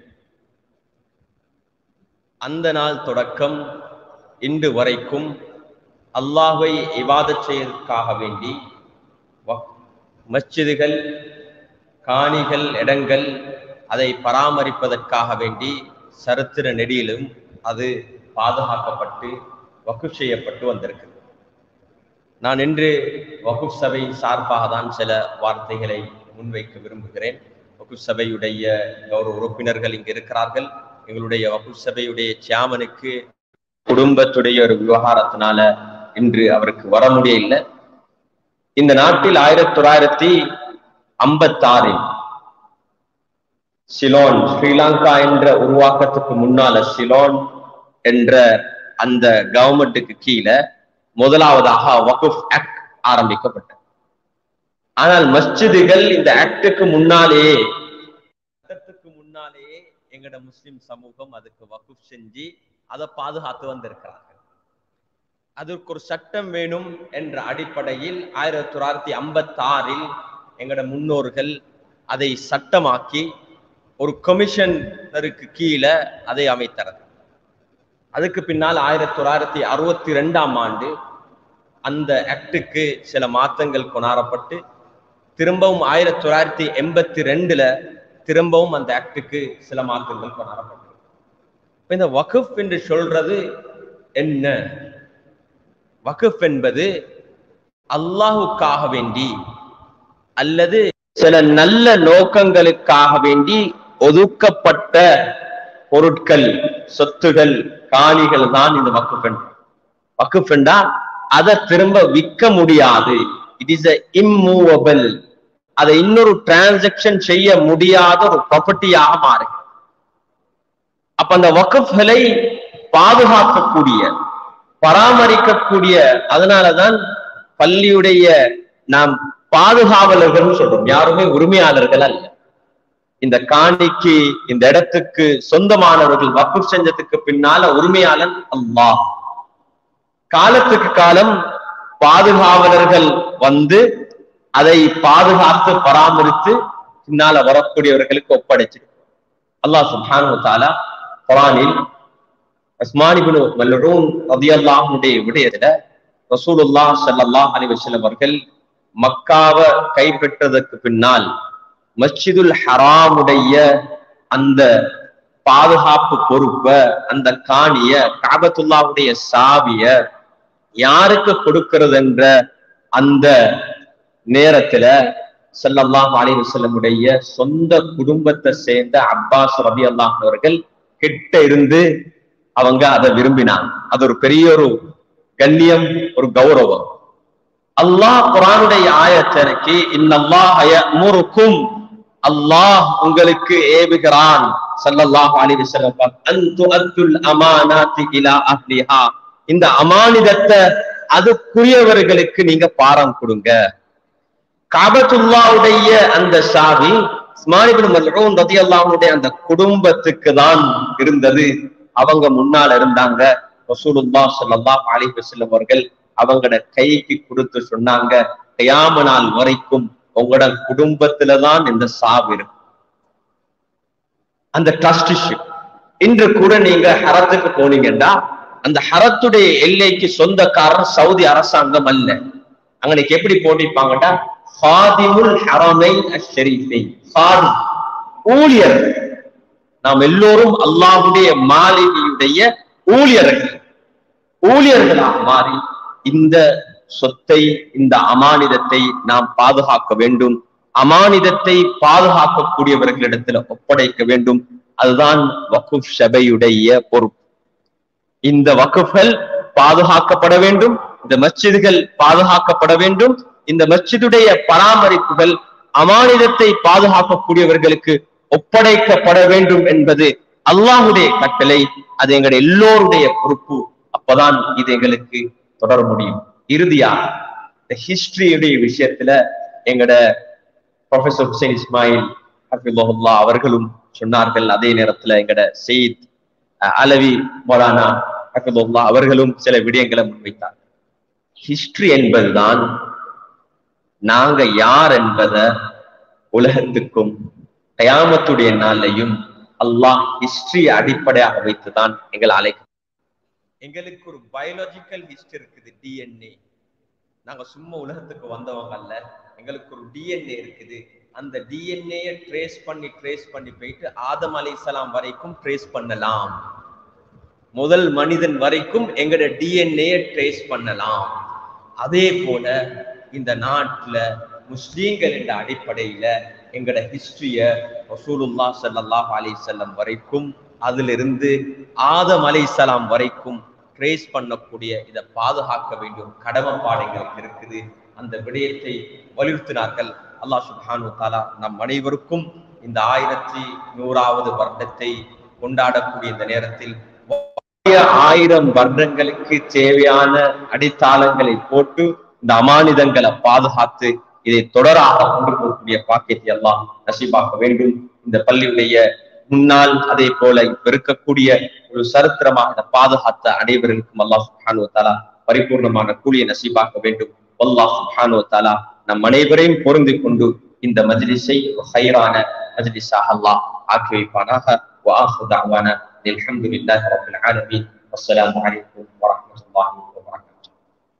Speaker 9: அந்த நாள் தொடக்கம் இன்று வரைக்கும் அல்லாஹ்வை இபாதத் செய்வதற்காக வேண்டி மஸ்ஜிதுகள், காணிகள், இடங்கள் அதை பராமரிப்பதற்காக வேண்டி சரித்திர நெடியிலும் அது பாதுகாக்கப்பட்டு வக்ஃப் செய்யப்பட்டு வந்திருக்கு. நான் இன்று வக்ஃப் சபையின் சார்பாக தான் சில வார்த்தைகளை முன்வைக்க விரும்புகிறேன். வக்ஃப் சபையுடைய கௌரவ உறுப்பினர்கள் இங்கு இருக்கிறார்கள். எங்களுடைய வக்ஃப் சபையுடைய சேர்மனுக்கு குடும்பத்துடைய ஒரு விவகாரத்தினால இன்று அவருக்கு வர முடியல. இந்த நாட்டில் ஆயிரத்தி தொள்ளாயிரத்தி ஐம்பத்தி ஆறில் சிலோன், ஸ்ரீலங்கா என்ற உருவாக்கத்துக்கு முன்னால சிலோன் என்ற அந்த கவர்மெண்ட்டுக்கு கீழே முதலாவதாக வக்ஃப் ஆக்ட் ஆரம்பிக்கப்பட்டது. ஆனால் மஸ்ஜிதுகள் இந்த ஆக்டுக்கு முன்னாலேயே முன்னாலேயே எங்கட முஸ்லிம் சமூகம் அதுக்கு வக்ஃப் செஞ்சு அதை பாதுகாத்து வந்திருக்கிறார்கள். அதற்கு ஒரு சட்டம் வேணும் என்ற அடிப்படையில் ஆயிரத்தி தொள்ளாயிரத்தி ஐம்பத்தி ஆறில் எங்களோட முன்னோர்கள் அதை சட்டமாக்கி ஒரு கமிஷனருக்கு கீழே அதை அமைத்தனர். அதுக்கு பின்னால் ஆயிரத்தி தொள்ளாயிரத்தி அறுபத்தி ரெண்டாம் ஆண்டு அந்த ஆக்டுக்கு சில மாற்றங்கள் கொண்டாடப்பட்டு திரும்பவும் ஆயிரத்தி தொள்ளாயிரத்தி எண்பத்தி ரெண்டுல திரும்பவும் அந்த ஆக்டுக்கு சில மாற்றங்கள் கொண்டாடப்பட்டது. இந்த வக்ஃப் என்று சொல்றது என்ன? வக்ஃப் என்பது அல்லாஹுக்காக வேண்டி அல்லது சில நல்ல நோக்கங்களுக்காக வேண்டி ஒதுக்கப்பட்ட பொருட்கள், சொத்துகள், காணிகள் தான் இந்த வக்ஃப். வக்ஃப் என்றால் அதை திரும்ப விற்க முடியாது. It is immovable. அதை இன்னொரு டிரான்சாக்சன் செய்ய முடியாத ஒரு ப்ராப்பர்ட்டியாக மாறு. அப்ப அந்த வக்ஃப்களை பாதுகாக்கக்கூடிய, பராமரிக்கக்கூடிய, அதனாலதான் பள்ளியுடைய நாம் பாதுகாவலர்கள் சொல்றோம், யாருமே உரிமையாளர்கள் அல்ல. இந்த காணிக்கு, இந்த இடத்துக்கு சொந்தமானவர்கள் வக்ஃப் செஞ்சதுக்கு பின்னால உரிமையாளன் அல்லாஹ். காலத்துக்கு காலம் பாதுகாவலர்கள் வந்து அதை பாதுகாத்து பராமரித்து பின்னால வரக்கூடியவர்களுக்கு ஒப்படைச்சு. அல்லாஹ் சுப்ஹானஹு வ தஆலா குர்ஆனில் உஸ்மான் இப்னு மல்ஊன் ரலியல்லாஹு அன்ஹுடைய விடயத்துல ரசூலுல்லாஹ் ஸல்லல்லாஹு அலைஹி வஸல்லம் அவர்கள் மக்காவை கைப்பற்றதற்கு பின்னால் மஸ்ஜிதுல் ஹராமுடைய அந்த பாதுகாப்பு பொறுப்பை, அந்த காணிய, காபத்துல்லாஹுடைய சாவிய யாருக்கு கொடுக்கிறது என்ற அந்த நேரத்துல ஸல்லல்லாஹு அலைஹி வஸல்லமுடைய சொந்த குடும்பத்தை சேர்ந்த அப்பாஸ் ரலியல்லாஹு அவர்கள் கிட்ட இருந்து அவங்க அதை விரும்பினாங்க. அது ஒரு பெரிய ஒரு கண்ணியம், ஒரு கௌரவம். அல்லாஹ் குர்ஆனுடைய ஆயத்திற்கு இன்னல்லாஹ யஅமுருக்கும், அல்லாஹ் உங்களுக்கு ஏவுகிறான் ஸல்லல்லாஹு அலைஹி வஸல்லம் அன் துஅத்துல் அமானாத்தி இலா அஹ்லிஹா, இந்த அமானிதத்தை அதுக்குரியவர்களுக்கு நீங்க பாரம் கொடுங்க. காபத்துல்லாஹுடைய அந்த சாவி உஸ்மான் இப்னு மல்ஊன் ரலியல்லாஹு அன்ஹுடைய அந்த குடும்பத்துக்கு தான் இருந்தது. அவங்க முன்னால இருந்தாங்க. ரசூலுல்லாஹ் ஸல்லல்லாஹு அலைஹி வஸல்லம் அவர்கள் அவங்களோட கைக்கு கொடுத்து சொன்னாங்க, கியாம நாள் வரைக்கும் உங்களோட குடும்பத்துலதான் இந்த சாவி இருக்கு. அந்த ட்ரஸ்டிஷிப். இன்று கூட நீங்க ஹரத்துக்கு போனீங்கன்னா அந்த ஹரத்துடைய எல்லைக்கு சொந்தக்காரர் சவுதி அரசாங்கம் அல்ல. அங்கனைக்கு எப்படி போட்டிருப்பாங்கடா, ஃபாதிமுல் ஹரமைன் அஷ்ஷரீஃபைன், ஃபாதி ஊழியர். நாம் எல்லோரும் அல்லாஹ்வுடைய மாளிகையுடைய ஊழியர்கள். ஊழியர்களாக மாறி இந்த சொத்தை, இந்த அமானிதத்தை நாம் பாதுகாக்க வேண்டும். அமானிதத்தை பாதுகாக்கக்கூடியவர்களிடத்துல ஒப்படைக்க வேண்டும். அதுதான் வக்ஃப் சபையுடைய பொறுப்பு. இந்த வக்ஃப்கள் பாதுகாக்கப்பட வேண்டும். இந்த மஸ்ஜிதுகள் பாதுகாக்கப்பட வேண்டும். இந்த மஸ்ஜிதுடைய பராமரிப்புகள் அமானிதத்தை பாதுகாக்கக்கூடியவர்களுக்கு ஒப்படைக்கப்பட வேண்டும் என்பது அல்லாஹ்வுடைய கட்டளை. அது எங்களுடைய எல்லோருடைய பொறுப்பு. அப்பதான் இது எங்களுக்கு தொடர முடியும். இறுதியாக இந்த ஹிஸ்டரியுடைய விஷயத்துல எங்கட ப்ரொஃபசர் ஹுசைன் இஸ்மாயில் ஹஃபிظஹுல்லாஹ் அவர்களும் சொன்னார்கள். அதே நேரத்துல எங்கட சயீத் அலவி மௌலானா ஹஃபிظஹுல்லாஹ் அவர்களும் சில விடயங்களை முன்வைத்தார். ஹிஸ்டரி என்பதுதான் நாங்க யார் என்பதை உலகத்துக்கும் கயாமத்துடைய நாளையும் அல்லாஹ் ஹிஸ்டரி அடிப்படையாக வைத்துதான் எங்களை அழைக்க. எங்களுக்கு ஒரு பயாலஜிக்கல் ஹிஸ்டரி இருக்குது, டிஎன்ஏ. நாங்க சும்மா உலகத்துக்கு வந்தவங்க அல்ல. எங்களுக்கு ஒரு டிஎன்ஏ இருக்குது. அந்த டிஎன்ஏ ட்ரேஸ் பண்ணி ட்ரேஸ் பண்ணி போயிட்டு ஆதம் அலைஹிஸ்ஸலாம் வரைக்கும் ட்ரேஸ் பண்ணலாம். முதல் மனிதன் வரைக்கும் எங்கட டிஎன்ஏ ட்ரேஸ் பண்ணலாம். அதே போல இந்த நாட்டுல முஸ்லீம்கள் என்ற அடிப்படையில எங்கட ஹிஸ்டரிய ரசூலுல்லாஹ் ஸல்லல்லாஹு அலைஹி வஸல்லம் வரைக்கும், அதிலிருந்து ஆதம் அலைஹிஸ்ஸலாம் வரைக்கும் ட்ரேஸ் பண்ணக்கூடிய இதை பாதுகாக்க வேண்டிய ஒரு கடமைப்பாடு எங்களுக்கு இருக்குது. அந்த விடயத்தை வலியுறுத்தினார்கள். அல்லாஹ் சுப்ஹானஹு வ தஆலா நம் அனைவருக்கும் இந்த ஆயிரத்தி நூறாவது வருடத்தை கொண்டாடக்கூடிய இந்த நேரத்தில் ஆயிரம் வருடங்களுக்கு தேவையான அடித்தாளங்களை போட்டு இந்த அமானிதங்களை பாதுகாத்து இதை தொடராக கொண்டு போகக்கூடிய பாக்கியத்தை அல்லாஹ் நசீபாக்க வேண்டும். இந்த பள்ளியுடைய முன்னால் அதே போல இப்ப இருக்கக்கூடிய ஒரு சரித்திரமாக பாதுகாத்த அனைவருக்கும் அல்லாஹ் சுப்ஹானஹு வ தஆலா பரிபூர்ணமான கூலியை நசீபாக்க வேண்டும். அல்லாஹ் சுப்ஹானஹு வ தஆலா நம் அனைவரையும் பொருந்தி கொண்டு இந்த மஜ்லிஸை ஹைரான மஜ்லிஸாக அல்லாஹ் ஆக்கி வைப்பானாக. வ ஆஹிரு தஅவானா அல்ஹம்துலில்லாஹி ரப்பில் ஆலமீன். அஸ்ஸலாமு அலைக்கும் வ ரஹ்மத்துல்லாஹி வ பரகாத்துஹு.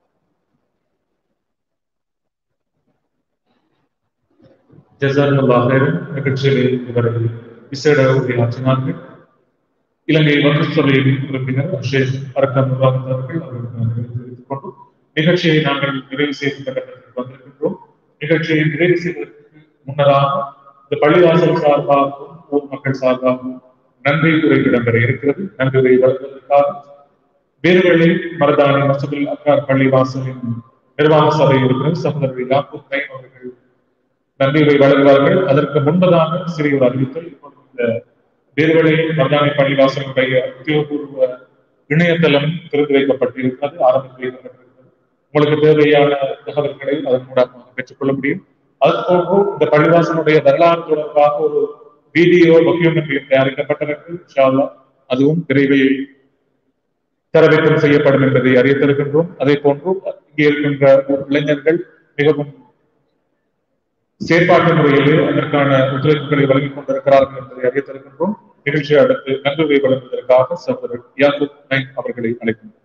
Speaker 7: ஜஸாக்கல்லாஹு ஹைரன். நிகழ்ச்சியில் இதுவரை விசேட உரையாற்றினார்கள் இலங்கை வக்ஃப் சபையின் உறுப்பினர் ஷேக் அரக்கம் முபாரக் அவர்கள். அவர்களுக்கு தெரிவித்துக் கொண்டு நிகழ்ச்சியை நாங்கள் நிறைவு செய்து வந்திருக்கின்றோம். நிகழ்ச்சியை நிறைவு செய்வதற்கு முன்னதாக இந்த பள்ளிவாசல் சார்பாகவும் ஊர் மக்கள் சார்பாகவும் நன்றி உரை இடம்பெற இருக்கிறது. நன்றி உரை வழங்குவதற்காக வேறுவழி மரதானி மசூதுல் அக்ரார் பள்ளிவாசலின் நிர்வாக சபை உறுப்பினர் சகோதரர் யாக்கூப் நைம் அவர்கள் நன்றி உரை வழங்குவார்கள். அதற்கு முன்பதாக சிறிய ஒரு அறிவித்தல். இந்த வேறுவழி மரதானி பள்ளிவாசலுடைய உத்தியோகபூர்வ இணையதளம் திறந்து வைக்கப்பட்டிருக்கிறது, ஆரம்பித்து வைக்கப்பட்டிருக்கிறது. உங்களுக்கு தேவையான தகவல்களை அதன் மூலமாக பெற்றுக்கொள்ள முடியும். அதுபோன்று இந்த பள்ளிவாசனுடைய வரலாறு தொடர்பாக ஒரு வீடியோ டாக்குமெண்ட்ரி தயாரிக்கப்பட்டிருக்கு. இன்ஷா அல்லாஹ் அதுவும் விரைவில் தரவேற்றம் செய்யப்படும் என்பதை அறிவித்திருக்கின்றோம். அதே போன்று இங்கே இருக்கின்ற இளைஞர்கள் மிகவும் செயற்பாட்டு முறையிலே அதற்கான ஒத்துழைப்புகளை வழங்கிக் கொண்டிருக்கிறார்கள் என்பதை அறிவித்திருக்கின்றோம். நிகழ்ச்சியை அடுத்து நன்றியை வழங்குவதற்காக சகோதரர் யாக்கூப் நைம் அவர்களை அழைக்கின்றோம்.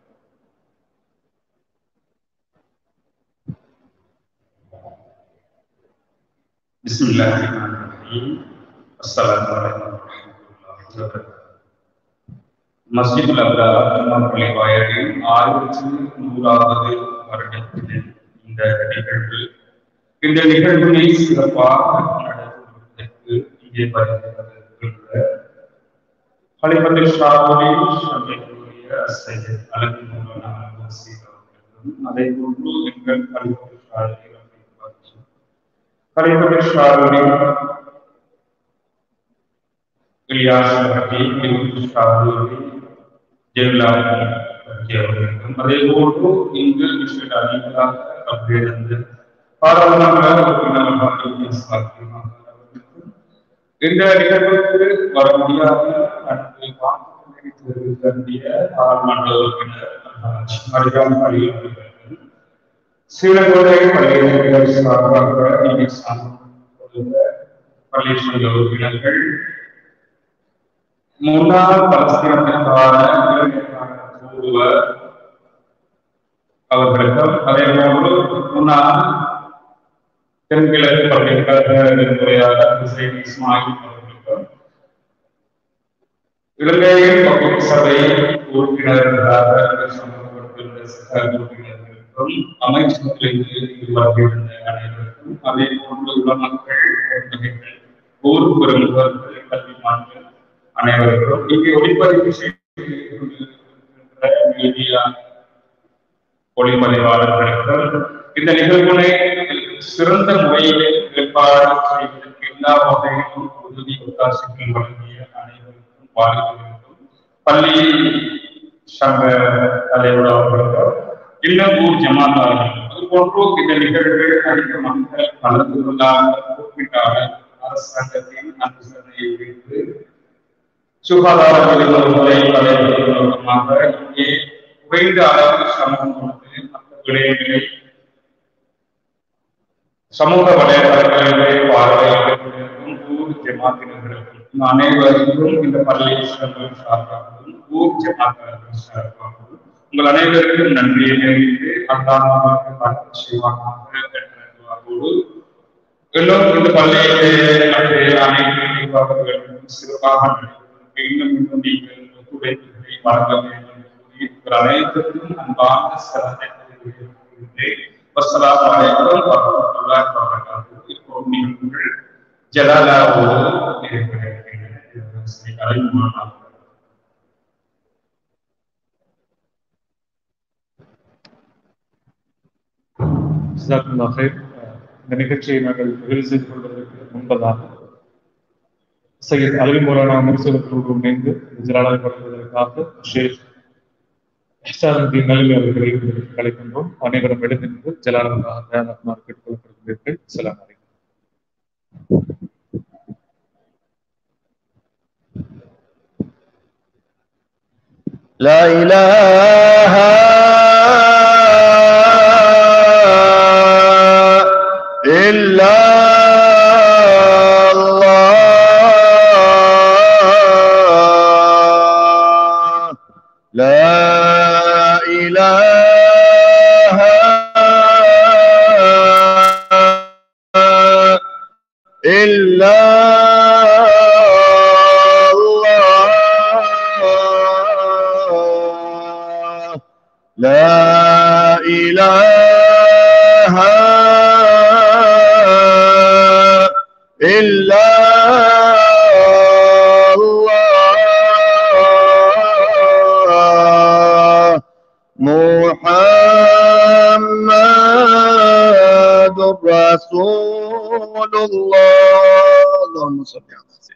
Speaker 1: பிஸ்மில்லாஹிர்ரஹ்மானிர்ரஹீம். அஸ்ஸலாமு அலைக்கும் வரஹ்மத்துல்லாஹி வபரகாத்துஹு. மஸ்ஜிதுல் அக்ரார் பள்ளி வாயிலில் ஆயிரத்தி நூறாவது வருடத்தில் இந்த நிகழ்வு இந்த நிகழ்வினை சிறப்பாக நடத்துவதற்கு இங்கே வருகின்ற பள்ளிப்பள்ளி ஷாவுலின் சபைக்குரிய சையத் அலவி மௌலானா நசீர் அவர்களும் அதே போன்று எங்கள் பள்ளிப்பள்ளி ஷாவுலின் பள்ளிப்பள்ளி ஷாவுலின் இலியாஸ் பள்ளி ஷாவுலின் ஜெயலலிதா அவர்களுக்கும் அதே போன்று இங்கு விஷய அதிகமாக அப்படியிருந்து பாராளுமன்ற உறுப்பினர்கள் இந்த நிகழ்வுக்கு வர முடியாத அன்பை வாக்குறுதிய பாராளுமன்ற உறுப்பினர் மரியாதை பள்ளி அவர்கள் சீலகோடை பள்ளியினர் சார்பாக இங்கே பள்ளி சங்க உறுப்பினர்கள் முன்னாள் பலஸ்தீனத்திற்கான பூர்வ அவர்களுக்கும் அதே போன்று முன்னாள் தென்கிழக்கு பல்கலைக்கழக முறையாளர் இஸ்மாயில் அவர்களுக்கும் இலங்கையின் பகுதி சபை உறுப்பினர்களாக உறுப்பினர்களுக்கும் அமைச்சர்களுக்கு வருகின்ற அனைவருக்கும் அதே போன்று உள்ள மக்கள் ஊர் பெருமக்கள் கல்விமான்கள் அனைவருக்கும் இங்கே ஒளிப்பதிவு செய்கின்ற மீடியா ஒளிப்பதிவாளர்களுக்கும் இந்த நிகழ்வுகளை சிறந்த முறையில் ஏற்பாடு செய்வதற்கு எல்லா வகையிலும் உதவி ஒத்தாசைகள் வழங்கிய அனைவருக்கும் வாழ்க்கைகளுக்கும் பள்ளி சங்க தலைவர் அவர்களுக்கும் இன்னும் ஊர் ஜமாத்தார்கள் அதுபோன்று இந்த நிகழ்வுகள் அதிக மக்கள் கலந்து கொள்ளாத குறிப்பிட்டாக அரசாங்கத்தின் அனுசரணையை வைத்து சுகாதார விதிமுறைகளை கடைபிடிப்பதற்காக இங்கே குறைந்த அளவு சமூகம் கொண்டு மற்ற விடயங்களை சமூக வலைதளங்களை பார்வையிடும் ஊர் ஜமாத்தினர்களுக்கும் அனைவருக்கும் இந்த பள்ளி சார்பாகவும் ஊர் ஜமாத்தினர்கள் சார்பாகவும் உங்கள் அனைவருக்கும் நன்றியை தெரிவித்து அல்லாஹ் செய்வானாக எல்லோரும் இந்த பள்ளியிலே அனைத்து நிர்வாகங்களுக்கும் சிறப்பாக இன்னும் இன்னும் நீங்கள் ஒத்துழைப்புகளை வழங்க வேண்டும் கூறி உங்கள் அனைவருக்கும் அன்பான சரணை வஸ்ஸலாமு அலைக்கும் வரஹ்மத்துல்லாஹி வபரகாத்துஹு. இப்போ நீங்கள் ஜலாலாவோடு
Speaker 7: இந்த நிகழ்ச்சியை நாங்கள் நிறைவு செய்து கொள்வதற்கு முன்பதாக சையத் அலவி மௌலானா முர்சலத்தோடு இணைந்து ஜலாலாவை வழங்குவதற்காக ஷேக் இஹ்சானுddin நல்வி அவர்களை அழைக்கின்றோம். அனைவரும் எழுந்திருந்து ஜலாலுக்காக தயாராக கேட்டுக்கொள்ளப்படுகிறீர்கள். அஸ்ஸலாமு அலைக்கும்.
Speaker 8: لا إله لا إله إلا الله لا إله إلا الله محمد رسول الله اللهم صل على سيدنا